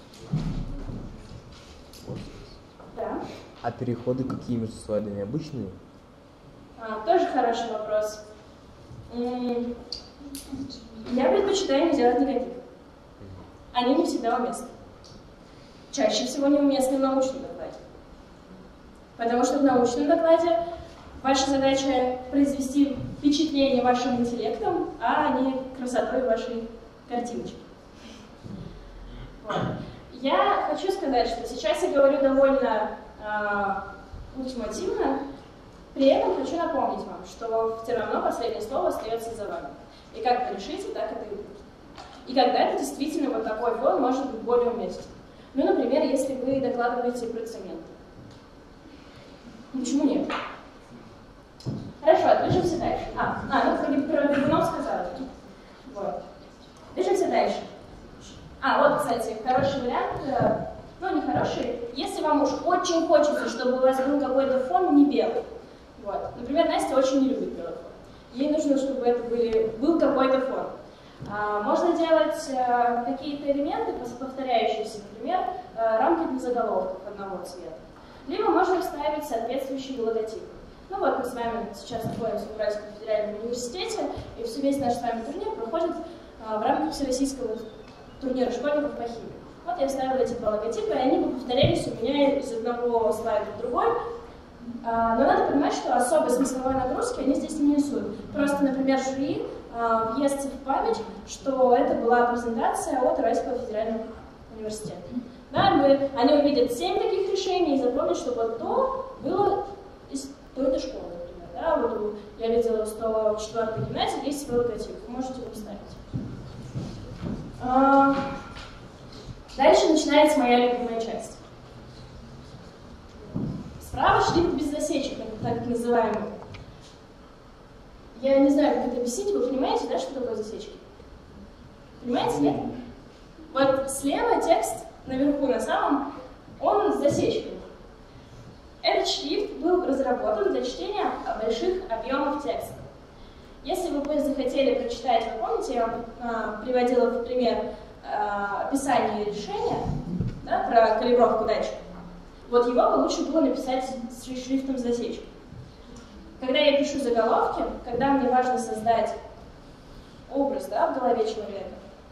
Да. А переходы какие между слайдами? Обычные? Тоже хороший вопрос. Я предпочитаю не делать никаких. Они не всегда уместны. Чаще всего неуместны в научном докладе. Потому что в научном докладе ваша задача произвести впечатление вашим интеллектом, а не красотой вашей картиночки. Вот. Я хочу сказать, что сейчас я говорю довольно ультимативно, при этом хочу напомнить вам, что все равно последнее слово остается за вами. И как вы решите, так это и будет. И когда-то действительно вот такой фон может быть более уместен. Ну, например, если вы докладываете про цемент. Почему нет? Хорошо, движемся дальше. Ну, про бегунов сказала. Вот. Движемся дальше. Вот, кстати, хороший вариант, ну, не хороший, если вам уж очень хочется, чтобы у вас был какой-то фон не белый. Вот. Например, Настя очень не любит белый фон. Ей нужно, чтобы это был какой-то фон. Можно делать какие-то элементы, повторяющиеся, например, рамки для заголовков одного цвета. Либо можно вставить соответствующий логотип. Ну вот мы с вами сейчас находимся в Уральском федеральном университете, и весь наш с вами турнир проходит в рамках всероссийского турнира школьников по химии. Вот я вставила эти 2 логотипа, и они бы повторялись у меня из одного слайда в другой. Но надо понимать, что особой смысловой нагрузки они здесь не несут. Просто, например, жюри въестся в память, что это была презентация от Уральского федерального университета. Да, они увидят 7 таких решений и запомнят, что вот то было из той-то школы, например. Да, вот я видела в 104-й гимназии есть свой логотип, вы можете его вставить. Дальше начинается моя любимая часть. Справа шрифт без засечек, так называемый. Я не знаю, как это объяснить, вы понимаете, да, что такое засечки? Понимаете, нет? Вот слева текст наверху на самом, он с засечками. Этот шрифт был разработан для чтения больших объемов текста. Если вы бы захотели прочитать, вы помните, я вам приводила в пример описание решения, да, про калибровку датчика. Вот его бы лучше было написать с шрифтом с засечкой. Когда я пишу заголовки, когда мне важно создать образ, да, в голове человека,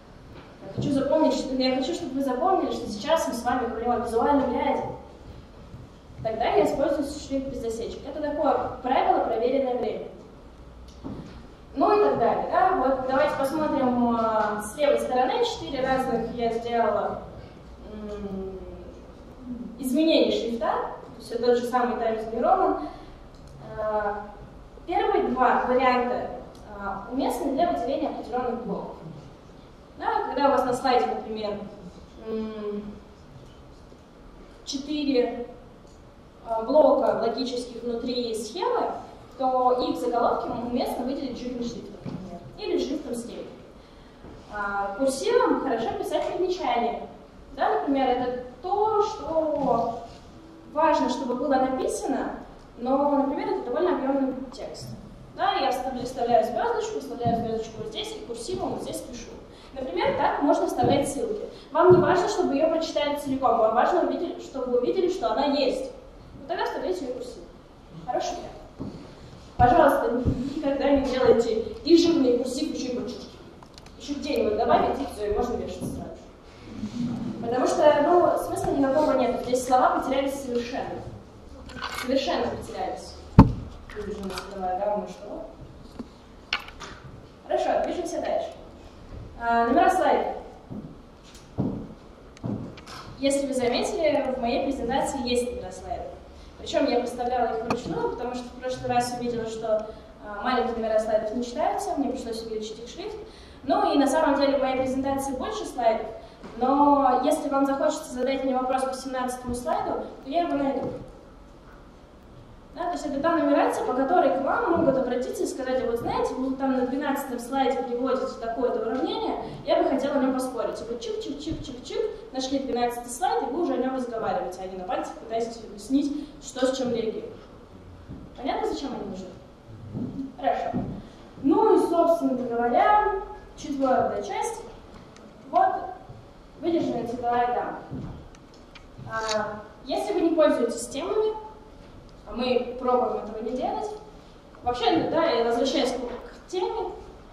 я хочу, чтобы вы запомнили, что сейчас мы с вами говорим о визуальном ряде. Тогда я использую шрифт без засечек. Это такое правило, проверенное время. Ну и так далее. Да? Вот давайте посмотрим с левой стороны. 4 разных я сделала изменений шрифта. Все тот же самый Times New Roman. Первые 2 варианта уместны для выделения определенных блоков. Да, когда у вас на слайде, например, 4 блока логических внутри схемы, то их заголовки уместно выделить жирным шрифтом, например, или шрифтом слева. Курсивом хорошо писать примечания. Да, например, это то, что важно, чтобы было написано, но, например, это довольно объемный текст. Да, я вставляю звездочку вот здесь и курсивом вот здесь пишу. Например, так можно вставлять ссылки. Вам не важно, чтобы ее прочитали целиком, вам важно, чтобы вы увидели, что она есть. Вот тогда вставляйте ее курсивом. Хорошо? Пожалуйста, никогда не делайте и жирный курсив, еще и большой. Еще где-нибудь добавить, и все, и можно вешать сразу. Потому что, смысла никакого нет. Здесь слова потерялись совершенно. Совершенно потерялись. Что? Хорошо, движемся дальше. Номера слайдов. Если вы заметили, в моей презентации есть номера слайдов. Причем я представляла их вручную, потому что в прошлый раз увидела, что маленькие номера слайдов не читаются, мне пришлось увеличить их шрифт. Ну и на самом деле в моей презентации больше слайдов, но если вам захочется задать мне вопрос по 17-му слайду, то я его найду. Да, то есть это та нумерация, по которой к вам могут обратиться и сказать: вот знаете, вы там на 12-м слайде приводите такое-то уравнение, я бы хотела о нем поспорить. И вы чик-чик-чик-чик-чик, нашли 12-й слайд, и вы уже о нем разговариваете, а не на пальцах пытаетесь объяснить, что с чем реагирует. Понятно, зачем они нужны? Хорошо. Ну и, собственно говоря, 4-я часть. Вот выдержанная цветовая гамма. Если вы не пользуетесь темами, а мы пробуем этого не делать, вообще, да, я возвращаюсь к теме,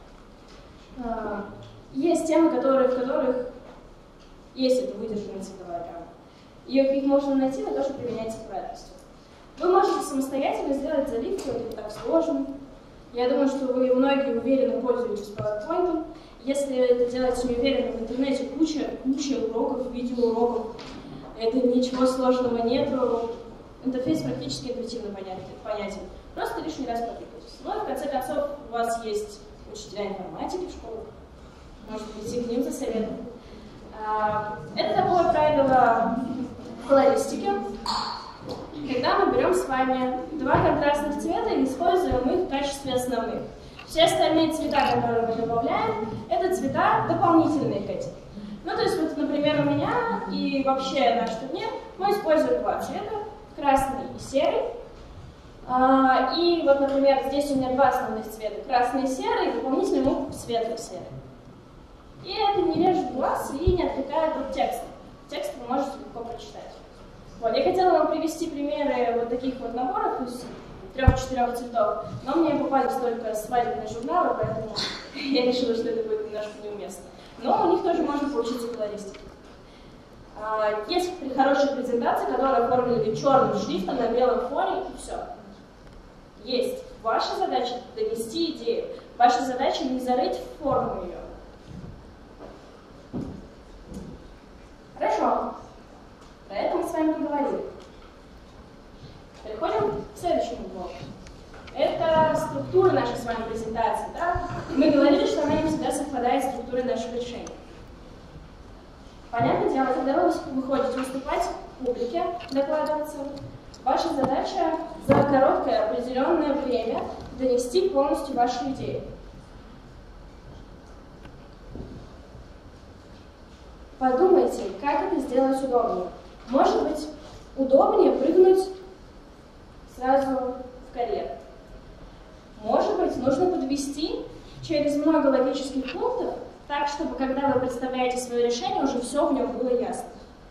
есть темы, в которых есть эта выдержанная цветовая гамма. И их можно найти, но тоже применяется в правильности. Вы можете самостоятельно сделать заливку, это не так сложно. Я думаю, что вы многие уверенно пользуетесь PowerPoint. Если это делаете неуверенно, в интернете куча уроков, видеоуроков. Это ничего сложного нету. Интерфейс практически интуитивно понятен. Просто лишний раз потыкайтесь. Ну и в конце концов у вас есть учителя информатики в школах. Может прийти к ним за советом. Это такое правило колористики. Когда мы берем с вами 2 контрастных цвета и используем их в качестве основных. Все остальные цвета, которые мы добавляем, это цвета дополнительные к этим. Ну, то есть, вот, например, у меня и вообще наш турнир, мы используем 2 цвета, красный и серый. И вот, например, здесь у меня 2 основных цвета, красный и серый, и дополнительный мук светло-серый. И это не режет глаз и не отвлекает от текста. Текст вы можете легко прочитать. Вот, я хотела вам привести примеры вот таких вот наборов из 3-4 цветов, но мне попались только свадебные журналы, поэтому я решила, что это будет немножко неуместно. Но у них тоже можно поучиться колористике. Есть хорошие презентации, которые оформлены черным шрифтом на белом фоне, и все. Есть. Ваша задача донести идею. Ваша задача не зарыть в форму ее. Хорошо. Про это мы с вами поговорили. Переходим к следующему блоку. Это структура нашей с вами презентации. Да? Мы говорили, что она не всегда совпадает с структурой наших решений. Понятное дело, когда вы выходите выступать в публике, докладываться, ваша задача за короткое определенное время донести полностью вашу идею. Подумайте, как это сделать удобнее. Может быть, удобнее прыгнуть сразу в карьер. Может быть, нужно подвести через много логических пунктов, так, чтобы, когда вы представляете свое решение, уже все в нем было ясно.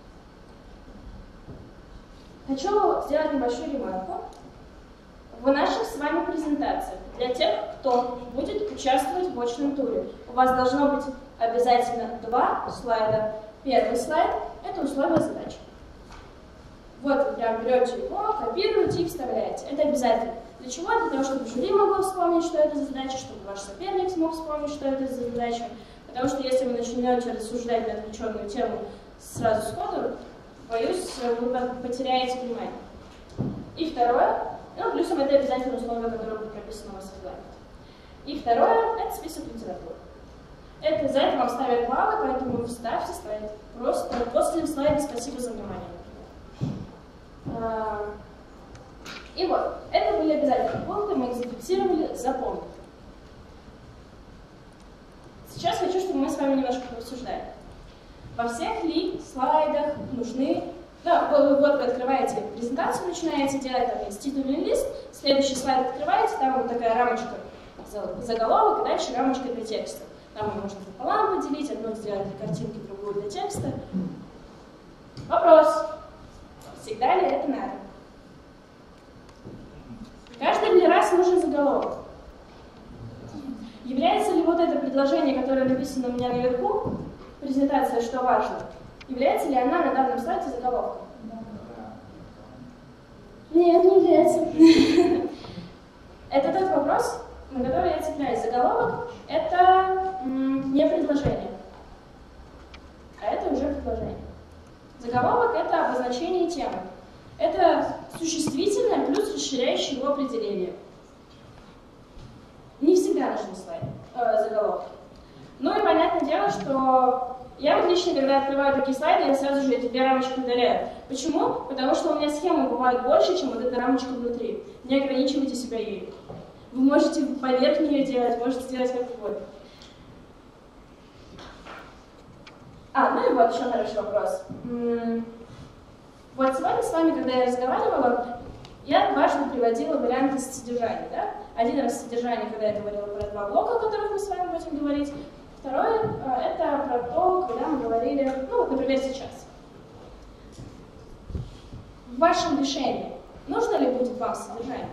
Хочу сделать небольшую ремарку. В наших с вами презентациях, для тех, кто будет участвовать в очном туре, у вас должно быть обязательно 2 слайда. Первый слайд – это условия задачи. Вот вы прям берете его, копируете и вставляете. Это обязательно. Для чего? Для того, чтобы жюри могло вспомнить, что это за задача, чтобы ваш соперник смог вспомнить, что это за задача. Потому что если вы начнете рассуждать на отвлеченную тему сразу сходу, боюсь, вы потеряете внимание. И второе, ну, плюсом это обязательно условие, которое будет прописано у вас в регламенте. И второе, это список литературы. За это вам ставят баллы, поэтому вы вставьте слайд. Просто после слайда спасибо за внимание. И вот, это были обязательные пункты, мы их зафиксировали, запомнили. Сейчас хочу, чтобы мы с вами немножко пообсуждали. Во всех ли слайдах нужны... Да, вот вы открываете презентацию, начинаете делать, там есть титульный лист, следующий слайд открываете, там вот такая рамочка, заголовок, и дальше рамочка для текста. Там можно пополам поделить, одно сделать для картинки, другую для текста. Вопрос. Всегда ли это надо? Каждый ли раз нужен заголовок? Является ли вот это предложение, которое написано у меня наверху, презентация, что важно, является ли она на данном сайте заголовком? Нет, не является. Это тот вопрос, на который я цепляюсь. Заголовок — это не предложение, а это уже предложение. Заголовок — это обозначение темы. Это существительное плюс расширяющее его определение. Не всегда нужны заголовки. Ну и понятное дело, что я вот лично, когда открываю такие слайды, я сразу же эти две рамочки удаляю. Почему? Потому что у меня схемы бывают больше, чем вот эта рамочка внутри. Не ограничивайте себя ею. Вы можете поверх нее делать, можете делать как угодно. Ну и вот еще хороший вопрос. Вот сегодня с вами, когда я разговаривала, я дважды приводила варианты содержания. Да? Один раз содержание, когда я говорила про два блока, о которых мы с вами будем говорить. Второе — это про то, когда мы говорили, ну вот, например, сейчас. В вашем решении нужно ли будет вам содержание?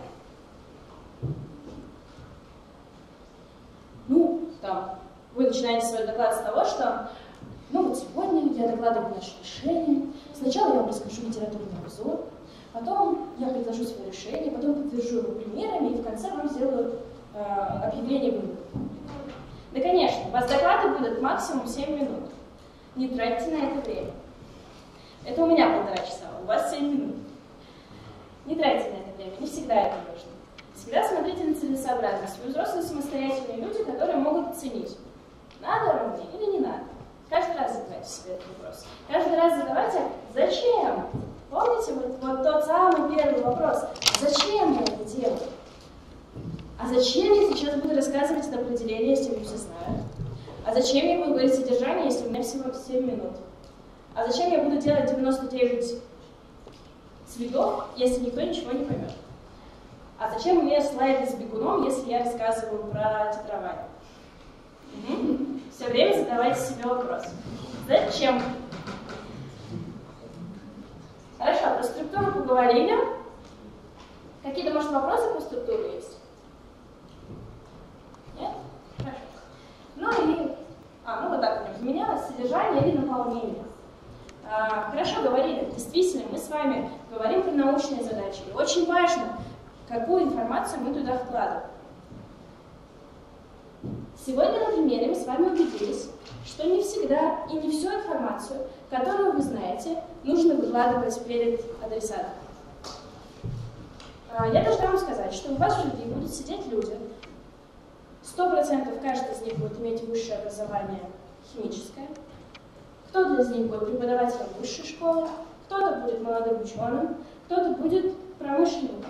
Ну, там, вы начинаете свой доклад с того, что ну вот сегодня я докладываю наше решение. Сначала я вам расскажу литературный обзор, потом я предложу свое решение, потом подтвержу его примерами и в конце вам сделаю объявление выводов. Да, конечно, у вас доклады будут максимум 7 минут. Не тратьте на это время. Это у меня 1,5 часа, у вас 7 минут. Не тратьте на это время, не всегда это нужно. Всегда смотрите на целесообразность. Вы взрослые самостоятельные люди, которые могут оценить, надо вам мне или не надо. Каждый раз задавайте себе этот вопрос. Каждый раз задавайте, зачем? Помните вот тот самый первый вопрос? Зачем я это делаю? А зачем я сейчас буду рассказывать это определение, если люди знают? А зачем я буду говорить содержание, если у меня всего 7 минут? А зачем я буду делать 99 цветов, если никто ничего не поймет? А зачем мне слайды с бегуном, если я рассказываю про титрование? Все время задавайте себе вопрос. Зачем? Хорошо, про структуру поговорили. Какие-то, может, вопросы по структуре есть? Нет? Хорошо. Ну или... ну вот так у меня поменялось, содержание или наполнение. Хорошо говорили, действительно, мы с вами говорим про научные задачи. И очень важно, какую информацию мы туда вкладываем. Сегодня на примере мы с вами убедились, что не всегда и не всю информацию, которую вы знаете, нужно выкладывать перед адресатом. Я должна вам сказать, что у вас в жюри будут сидеть люди, 100% каждый из них будет иметь высшее образование химическое, кто-то из них будет преподавателем высшей школы, кто-то будет молодым ученым, кто-то будет промышленником.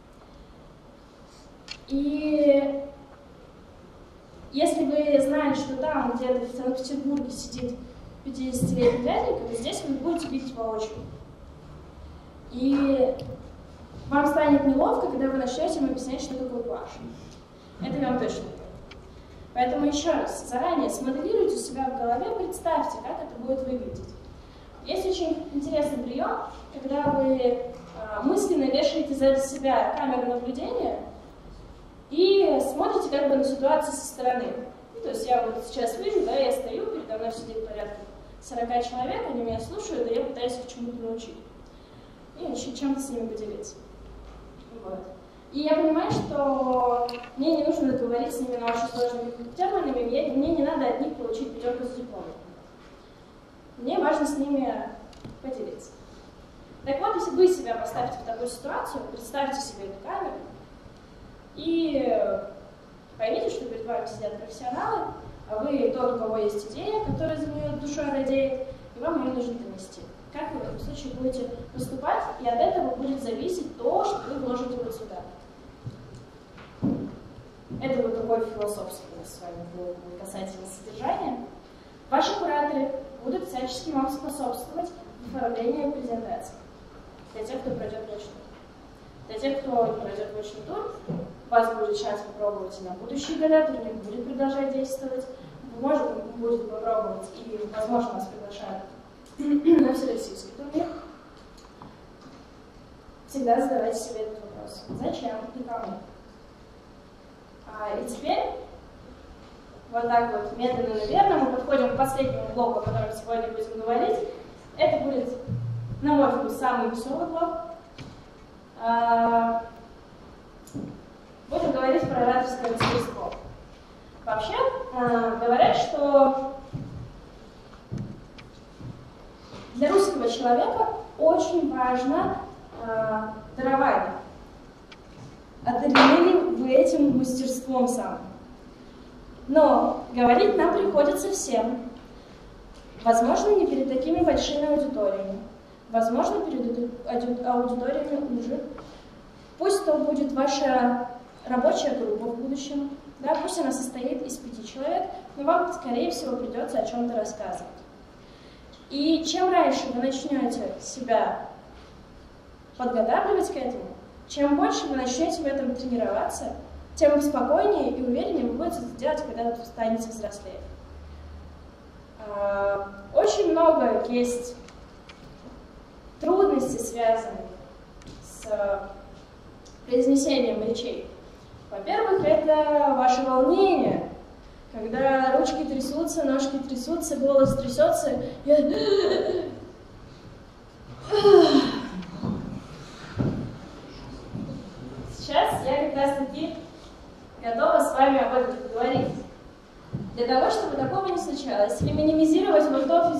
И если вы знали, что там где-то в Санкт-Петербурге сидит 50-летний дяденька, то здесь вы будете видеть воочию. И вам станет неловко, когда вы начнете им объяснять, что такое pH. Это я вам точно говорю. Поэтому еще раз, заранее смоделируйте себя в голове, представьте, как это будет выглядеть. Есть очень интересный прием, когда вы мысленно вешаете за себя камеру наблюдения и смотрите как бы на ситуацию со стороны. То есть я вот сейчас вижу, да, я стою, передо мной сидит порядка 40 человек, они меня слушают, и я пытаюсь их чему-то научить. И еще чем-то с ними поделиться. Вот. И я понимаю, что мне не нужно говорить с ними на очень сложными терминами, мне не надо от них получить 5 за диплом. Мне важно с ними поделиться. Так вот, если вы себя поставите в такую ситуацию, представьте себе эту камеру и поймите, что перед вами сидят профессионалы, а вы тот, у кого есть идея, которая за нее душой радеет, и вам ее нужно донести. Как вы в этом случае будете поступать, и от этого будет зависеть то, что вы вложите вот сюда. Это вот такой философский у нас с вами был касательно содержания. Ваши кураторы будут всячески вам способствовать в оформлении презентации. Для тех, кто пройдет очный тур. Для тех, кто не пройдет очный тур, у вас будет шанс попробовать и на будущие года, турнир будет продолжать действовать. Можно будет попробовать, и, возможно, вас приглашают на всероссийский турнир. Всегда задавайте себе этот вопрос. Зачем и кому? И теперь, вот так вот, медленно, наверное, мы подходим к последнему блоку, о котором сегодня будем говорить. Это будет, на мой вкус, самый веселый блок. Будем говорить про ораторское мастерство. Вообще, говорят, что для русского человека очень важно дарование. Одарены вы этим мастерством самым. Но говорить нам приходится всем. Возможно, не перед такими большими аудиториями. Возможно, перед аудиториями уже. Пусть то будет ваша рабочая группа в будущем. Да, пусть она состоит из 5 человек, но вам, скорее всего, придется о чем-то рассказывать. И чем раньше вы начнете себя подготавливать к этому, чем больше вы начнете в этом тренироваться, тем спокойнее и увереннее вы будете это делать, когда вы станете взрослее. Очень много есть трудностей, связанных с произнесением речей. Во-первых, это ваше волнение, когда ручки трясутся, ножки трясутся, голос трясется. Сейчас я как раз таки готова с вами об этом поговорить. Для того, чтобы такого не случалось, или минимизировать вот то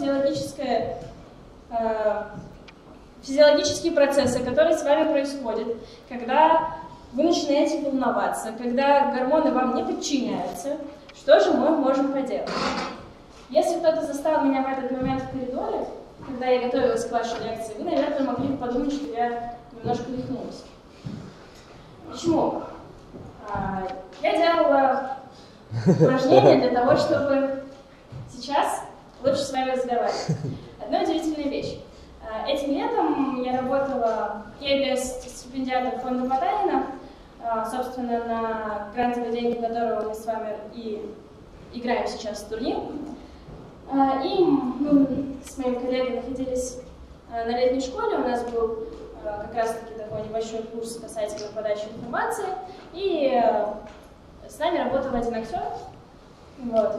физиологические процессы, которые с вами происходят, когда вы начинаете волноваться, когда гормоны вам не подчиняются, что же мы можем поделать? Если кто-то застал меня в этот момент в коридоре, когда я готовилась к вашей лекции, вы, наверное, могли подумать, что я немножко рехнулась. Почему? Я делала упражнения для того, чтобы сейчас лучше с вами разговаривать. Одна удивительная вещь. Этим летом я работала стипендиатом фонда Потанина, собственно, на грантовые деньги которого мы с вами и играем сейчас в турнир. И мы с моим коллегой находились на летней школе, у нас был как раз-таки такой небольшой курс касательно подачи информации, и с нами работал один актер. Вот.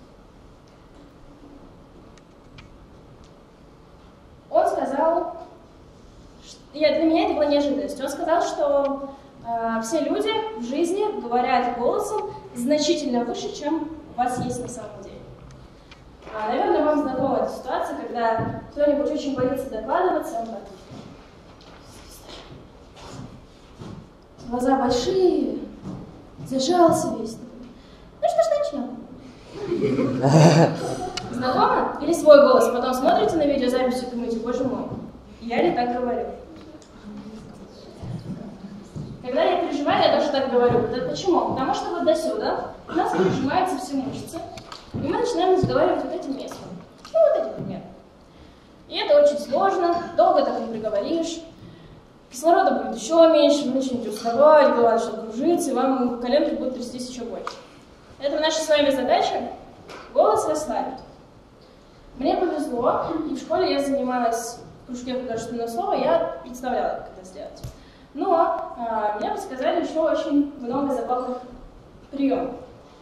Он сказал, для меня это была неожиданность, он сказал, что все люди в жизни говорят голосом значительно выше, чем у вас есть на самом деле. Наверное, вам знакома эта ситуация, когда кто-нибудь очень боится докладываться, он так. Глаза большие, зажался весь. Ну что ж, начнем. Знакомо? Или свой голос? Потом смотрите на видеозапись и думаете, боже мой, я ли так говорю? Когда я переживаю, я тоже так говорю. Почему? Потому что вот до сюда у нас прижимаются все мышцы, и мы начинаем разговаривать вот этим местом. Ну, вот этим примерно. И это очень сложно, долго так не приговоришь. Кислорода будет еще меньше, вы начнете уставать, голова начнет кружиться, и вам коленки будут трястись еще больше. Это наша с вами задача — голос расслабить. Мне повезло, и в школе я занималась в кружке художественного слова, я представляла, как это сделать. Но мне подсказали еще очень много забавных приемов.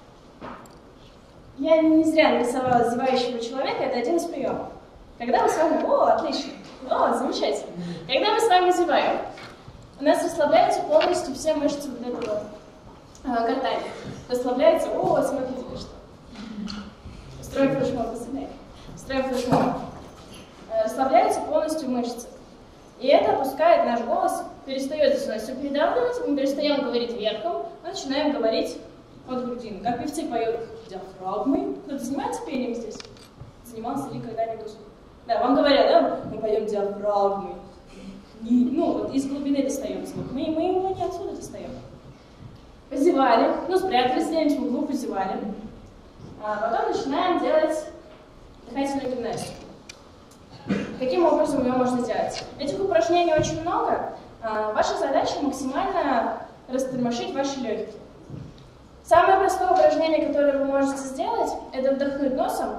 Я не зря нарисовала зевающего человека, это один из приемов. Когда мы с вами... О, отлично! О, замечательно! Когда мы с вами зеваем, у нас расслабляются полностью все мышцы вот этого гортани. Расслабляется... О, смотрите, что. Строим флешмоб, посмотрите. Строим флешмоб. Расслабляются полностью мышцы. И это опускает наш голос, перестает здесь у нас все передавливать, мы перестаем говорить верхом, мы начинаем говорить от грудины. Как певцы поют диафрагмой. Кто-то занимается пением здесь? Занимался ли когда-нибудь? Да, вам говорят, да, мы поем диафрагмой. Ну, вот из глубины достаем звук. Мы его не отсюда достаем. Позевали, ну, спрятались где-нибудь в углу, позевали. А потом начинаем делать дыхательную гимнастику. Каким образом ее можно сделать? Этих упражнений очень много. Ваша задача максимально растормошить ваши легкие. Самое простое упражнение, которое вы можете сделать, это вдохнуть носом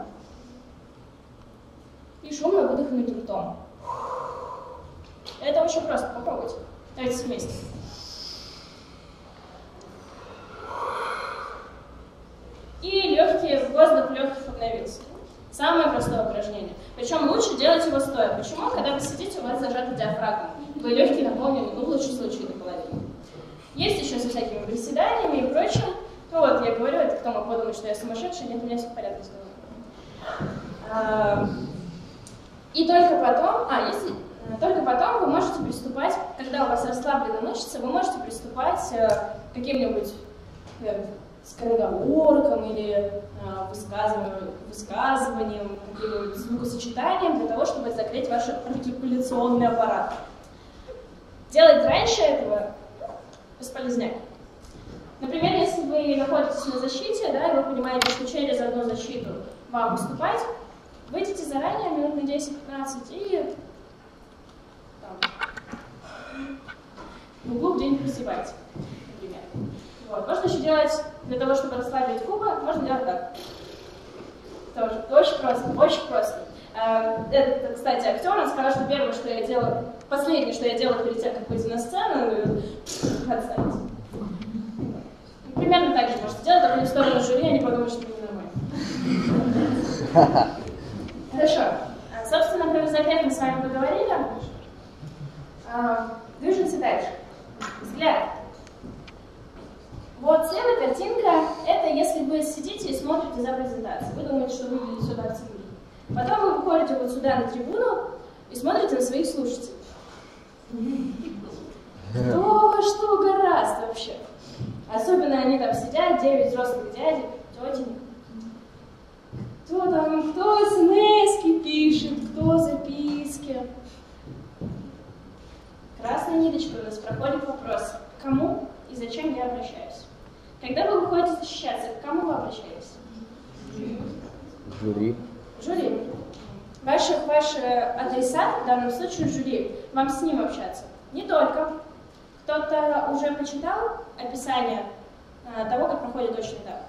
и шумно выдохнуть ртом. Это очень просто, попробуйте. Давайте вместе. И легкие, воздух легких обновился. Самое простое упражнение. Причем лучше делать его стоя. Почему? Когда вы сидите, у вас зажата диафрагма. Вы легкие наполнены, ну, в лучшем случае, наполовину. Есть еще со всякими приседаниями и прочим. Ну вот, я говорю, это кто мог подумать, что я сумасшедшая, нет, у меня все в порядке с головой. И только потом вы можете приступать, когда у вас расслаблены мышцы, вы можете приступать к каким-нибудь скороговоркам или высказыванием, каким-нибудь звукосочетанием для того, чтобы закрыть ваш артикуляционный аппарат. Делать раньше этого бесполезняк. Например, если вы находитесь на защите, да, и вы понимаете, что через одну защиту вам выступать, выйдите заранее, минут на 10-15, и в углу где-нибудь прозевайте, например. Вот. Можно еще делать, для того, чтобы расслабить губы, можно делать так. Тоже очень просто, очень просто. Это, кстати, актер, он сказал, что первое, что я делаю, последнее, что я делаю перед тем, как выйти на сцену, отставить. Примерно так же можете делать, только не в сторону жюри, они подумают, что это ненормально. Хорошо. Собственно, про разогрев мы с вами поговорили. Движемся дальше. Взгляд. Вот слева картинка, это если вы сидите и смотрите за презентацией. Вы думаете, что выглядит сюда в телевизоре. Потом вы выходите вот сюда на трибуну и смотрите на своих слушателей. Кто во что гораздо вообще? Особенно они там сидят, 9 взрослых дядек, тетенек. Кто там, кто смс-ки пишет, кто записки. Красной ниточкой у нас проходит вопрос, к кому и зачем я обращаюсь. Когда вы выходите защищаться, к кому вы обращаетесь? Жюри. Жюри. Ваш адресат, в данном случае жюри, вам с ним общаться. Не только. Кто-то уже почитал описание того, как проходит точный этап?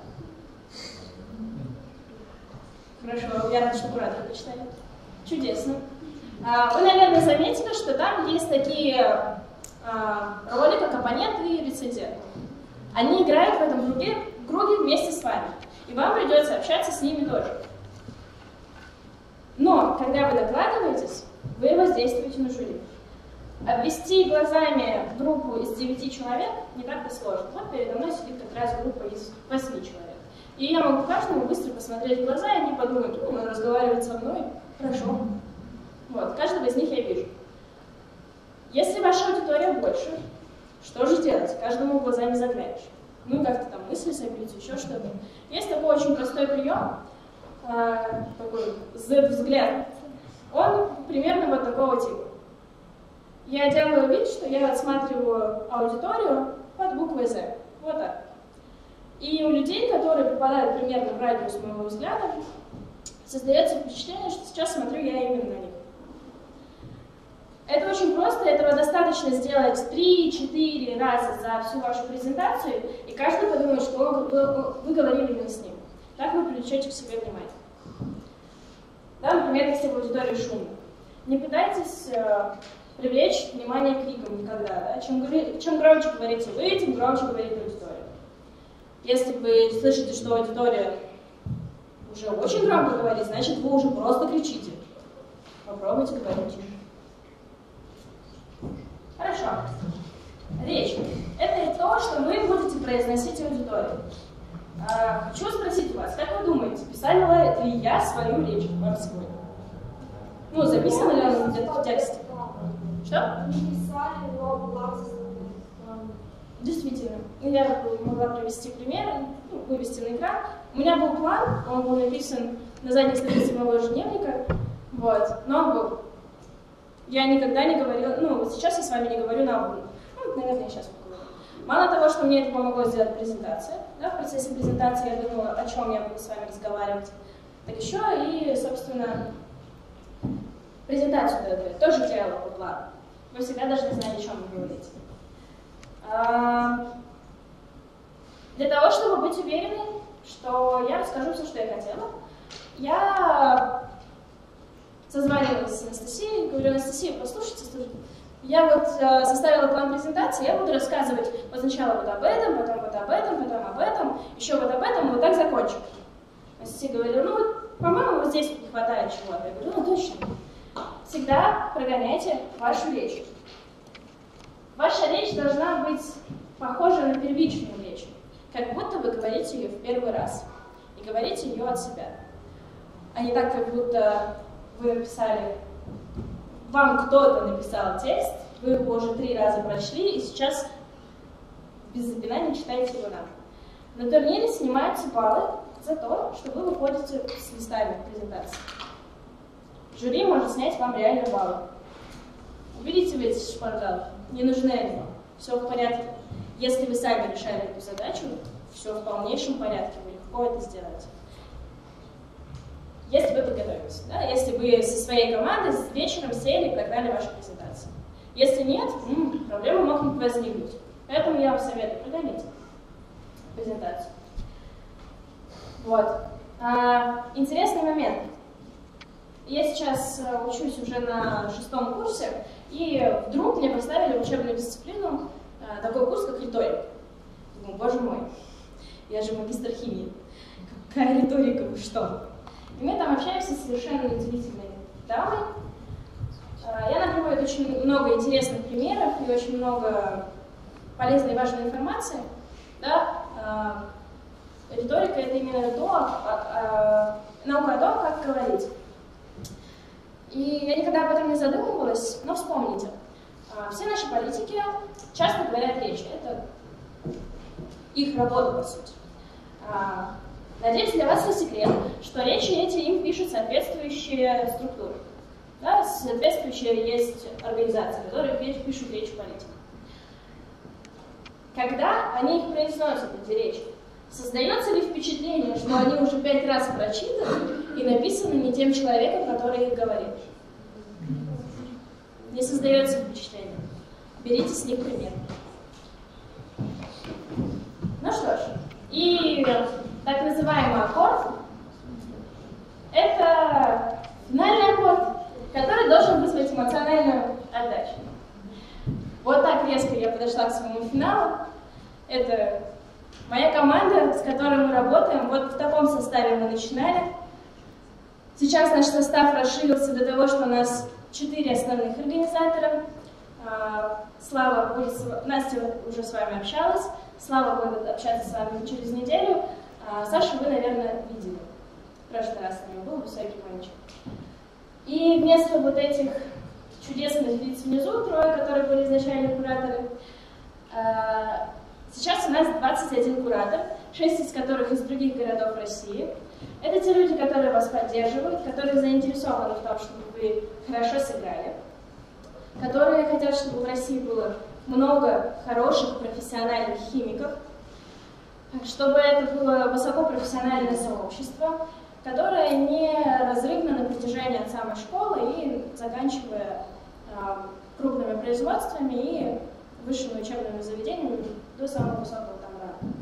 Хорошо, я рада, что кураторы почитали. Чудесно. Вы, наверное, заметили, что там есть такие роли, как оппонент и рецензент. Они играют в этом круге вместе с вами, и вам придется общаться с ними тоже. Но, когда вы докладываетесь, вы воздействуете на жюри. Обвести глазами группу из 9 человек не так-то сложно. Вот передо мной сидит как раз группа из 8 человек. И я могу каждому быстро посмотреть в глаза, и они подумают, он разговаривает со мной, хорошо. Вот, каждого из них я вижу. Если ваша аудитория больше, что же делать? Каждому в глаза не заглянешь. Ну, как-то там мысли соберите, еще что-то. Есть такой очень простой прием, такой Z-взгляд. Он примерно вот такого типа. Я делаю вид, что я отсматриваю аудиторию под буквой Z. Вот так. И у людей, которые попадают примерно в радиус моего взгляда, создается впечатление, что сейчас смотрю я именно на них. Это очень просто, этого достаточно сделать 3-4 раза за всю вашу презентацию, и каждый подумает, что вы говорили именно с ним. Так вы привлечете к себе внимание. Да, например, если в аудитории шумно. Не пытайтесь привлечь внимание криком никогда. Да? Чем громче говорите вы, тем громче говорит аудитория. Если вы слышите, что аудитория уже очень громко говорит, значит вы уже просто кричите. Попробуйте говорить тише. Хорошо. Речь. Это то, что вы будете произносить аудитории. Хочу спросить вас, как вы думаете, писала ли я свою речь вам сегодня? Ну, записано ли она где-то в тексте? Что? действительно, я могла привести пример, вывести на экран. У меня был план, он был написан на задней странице моего ежедневника, вот, но он был. Я никогда не говорила, вот сейчас я с вами не говорю на обум. Наверное, я сейчас поговорю. Мало того, что мне это помогло сделать презентация, да, в процессе презентации я думала, о чем я буду с вами разговаривать, так еще и, собственно, презентацию я тоже делала по плану. Вы всегда должны знать, о чем вы говорите. Для того, чтобы быть уверенной, что я расскажу все, что я хотела, я созванивалась с Анастасией, говорю: Анастасия, послушайте, я вот составила план презентации, я буду рассказывать вот сначала вот об этом, потом вот об этом, потом об этом, еще вот об этом, и вот так закончу. Анастасия говорила: по-моему, вот здесь не хватает чего-то. Я говорю: точно. Всегда прогоняйте вашу речь. Ваша речь должна быть похожа на первичную речь, как будто вы говорите ее в первый раз, и говорите ее от себя. А не так, как будто вы написали, вам кто-то написал текст, вы его уже 3 раза прочли, и сейчас без запинания читаете его нам. На турнире снимаются баллы за то, что вы выходите с листами презентации. Жюри может снять вам реально баллы. Уберите вы эти шпаргалки, не нужны они вам, все в порядке. Если вы сами решали эту задачу, все в полнейшем порядке, вы легко это сделаете. Если вы подготовились, да? Если вы со своей командой вечером сели и прогнали вашу презентацию. Если нет, проблемы могут возникнуть. Поэтому я вам советую: прогоните презентацию. Вот. Интересный момент. Я сейчас учусь уже на 6-м курсе, и вдруг мне поставили в учебную дисциплину такой курс, как риторика. Думаю: боже мой, я же магистр химии. Какая риторика, вы что? И мы там общаемся с совершенно удивительной дамой. Я нам приводит очень много интересных примеров и очень много полезной и важной информации. Да? Риторика — это именно наука о том, как говорить. И я никогда об этом не задумывалась, но вспомните. Все наши политики часто говорят речи. Это их работа, по сути. Надеюсь, для вас не секрет, что речи эти им пишут соответствующие структуры. Да? Соответствующие есть организации, которые пишут речи политиков. Когда они их произносят, эти речи, создается ли впечатление, что они уже 5 раз прочитаны и написаны не тем человеком, который их говорит? Не создается впечатление. Берите с них пример. Ну что ж, и так называемый аккорд — это финальный аккорд, который должен вызвать эмоциональную отдачу. Вот так резко я подошла к своему финалу. Это моя команда, с которой мы работаем. Вот в таком составе мы начинали. Сейчас наш состав расширился до того, что у нас 4 основных организатора. Слава будет, Настя уже с вами общалась. Слава будет общаться с вами через неделю. Сашу вы, наверное, видели. В прошлый раз у него был высокий мальчик. И вместо вот этих чудесных лиц внизу, 3, которые были изначально кураторы, сейчас у нас 21 куратор, 6 из которых из других городов России. Это те люди, которые вас поддерживают, которые заинтересованы в том, чтобы вы хорошо сыграли, которые хотят, чтобы в России было много хороших профессиональных химиков, чтобы это было высокопрофессиональное сообщество, которое неразрывно на протяжении от самой школы и заканчивая крупными производствами и высшими учебными заведениями до самого высокого там ранга.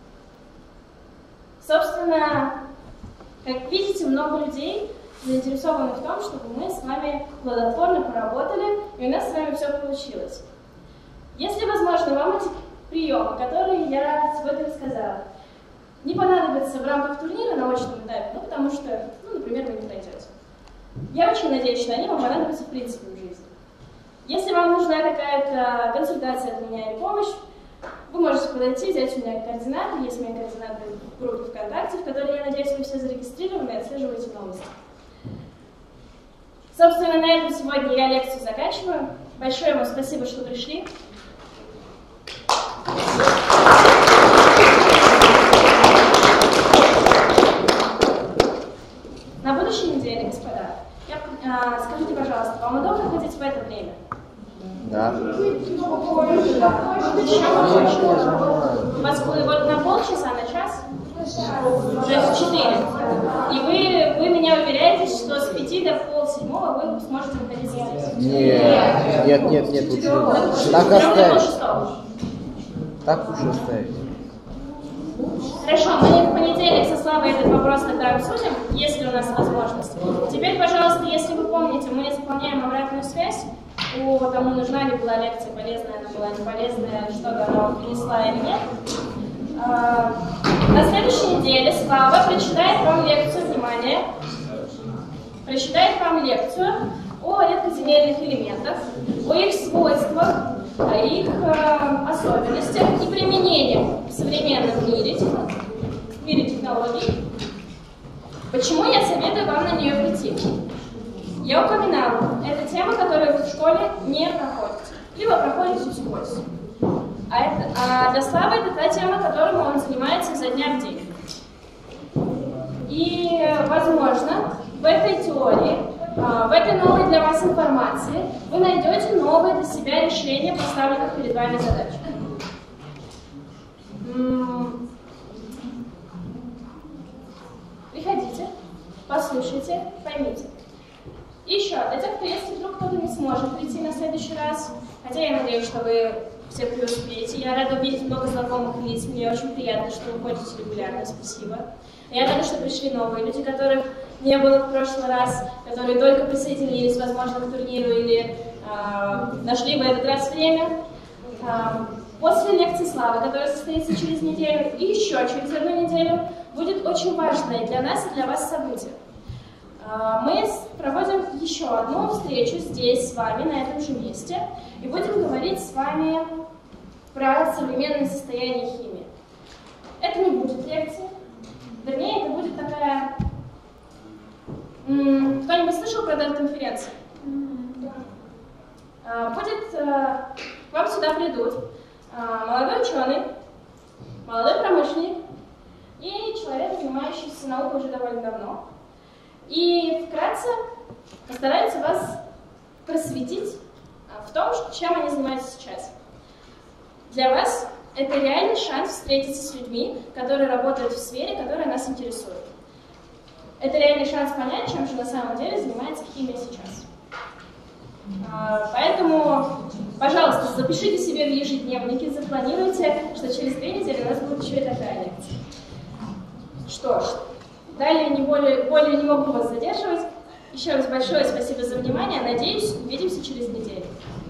Собственно, как видите, много людей заинтересованы в том, чтобы мы с вами плодотворно поработали, и у нас с вами все получилось. Если возможно, вам эти приемы, которые я сегодня рассказала, не понадобятся в рамках турнира на очном этапе, потому что, например, вы не пройдете. Я очень надеюсь, что они вам понадобятся в принципе в жизни. Если вам нужна какая-то консультация от меня или помощь, вы можете подойти, взять у меня координаты, есть мои координаты в группе ВКонтакте, в которой, я надеюсь, вы все зарегистрированы и отслеживаете новости. Собственно, на этом сегодня я лекцию заканчиваю. Большое вам спасибо, что пришли. У вас вот на полчаса, на час? То есть 4. И вы меня уверяете, что с 5 до полседьмого вы сможете находиться здесь? Нет, лучше. Так оставить. Так лучше оставить. Хорошо, мы в понедельник со Славой этот вопрос тогда обсудим, если у нас возможность. Теперь, пожалуйста, если вы помните, мы заполняем обратную связь по тому, нужна ли была лекция, полезная она была, не полезная, что-то она принесла или нет. На следующей неделе Слава прочитает вам лекцию, внимание, прочитает вам лекцию о редкоземельных элементах, о их свойствах, о их особенностях и применениях в современном мире, в мире технологий. Почему я советую вам на нее прийти? Я упоминала, это тема, которую вы в школе не проходите, либо проходите вскользь. А для Славы это та тема, которой он занимается изо дня в день. И, возможно, в этой теории, в этой новой для вас информации вы найдете новые для себя решения поставленных перед вами задач. Приходите, послушайте, поймите. И еще, для тех, кто, если вдруг кто-то не сможет прийти на следующий раз, хотя я надеюсь, что вы все преуспеете, я рада увидеть много знакомых лиц, мне очень приятно, что вы ходите регулярно, спасибо. Я рада, что пришли новые люди, которых не было в прошлый раз, которые только присоединились, возможно, к турниру или нашли в этот раз время. После лекции Славы, которая состоится через неделю, и еще через одну неделю, будет очень важное для нас и для вас событие. Мы проводим еще одну встречу здесь с вами, на этом же месте, и будем говорить с вами про современное состояние химии. Это не будет лекция, вернее, это будет такая... Кто-нибудь слышал про конференцию? Будет... К вам сюда придут молодой ученый, молодой промышленник и человек, занимающийся наукой уже довольно давно. И вкратце постараются вас просветить в том, чем они занимаются сейчас. Для вас это реальный шанс встретиться с людьми, которые работают в сфере, которая нас интересует. Это реальный шанс понять, чем же на самом деле занимается химия сейчас. Поэтому, пожалуйста, запишите себе в ежедневнике, запланируйте, что через 2 недели у нас будет еще и такая лекция. Что ж, далее более не могу вас задерживать. Еще раз большое спасибо за внимание. Надеюсь, увидимся через неделю.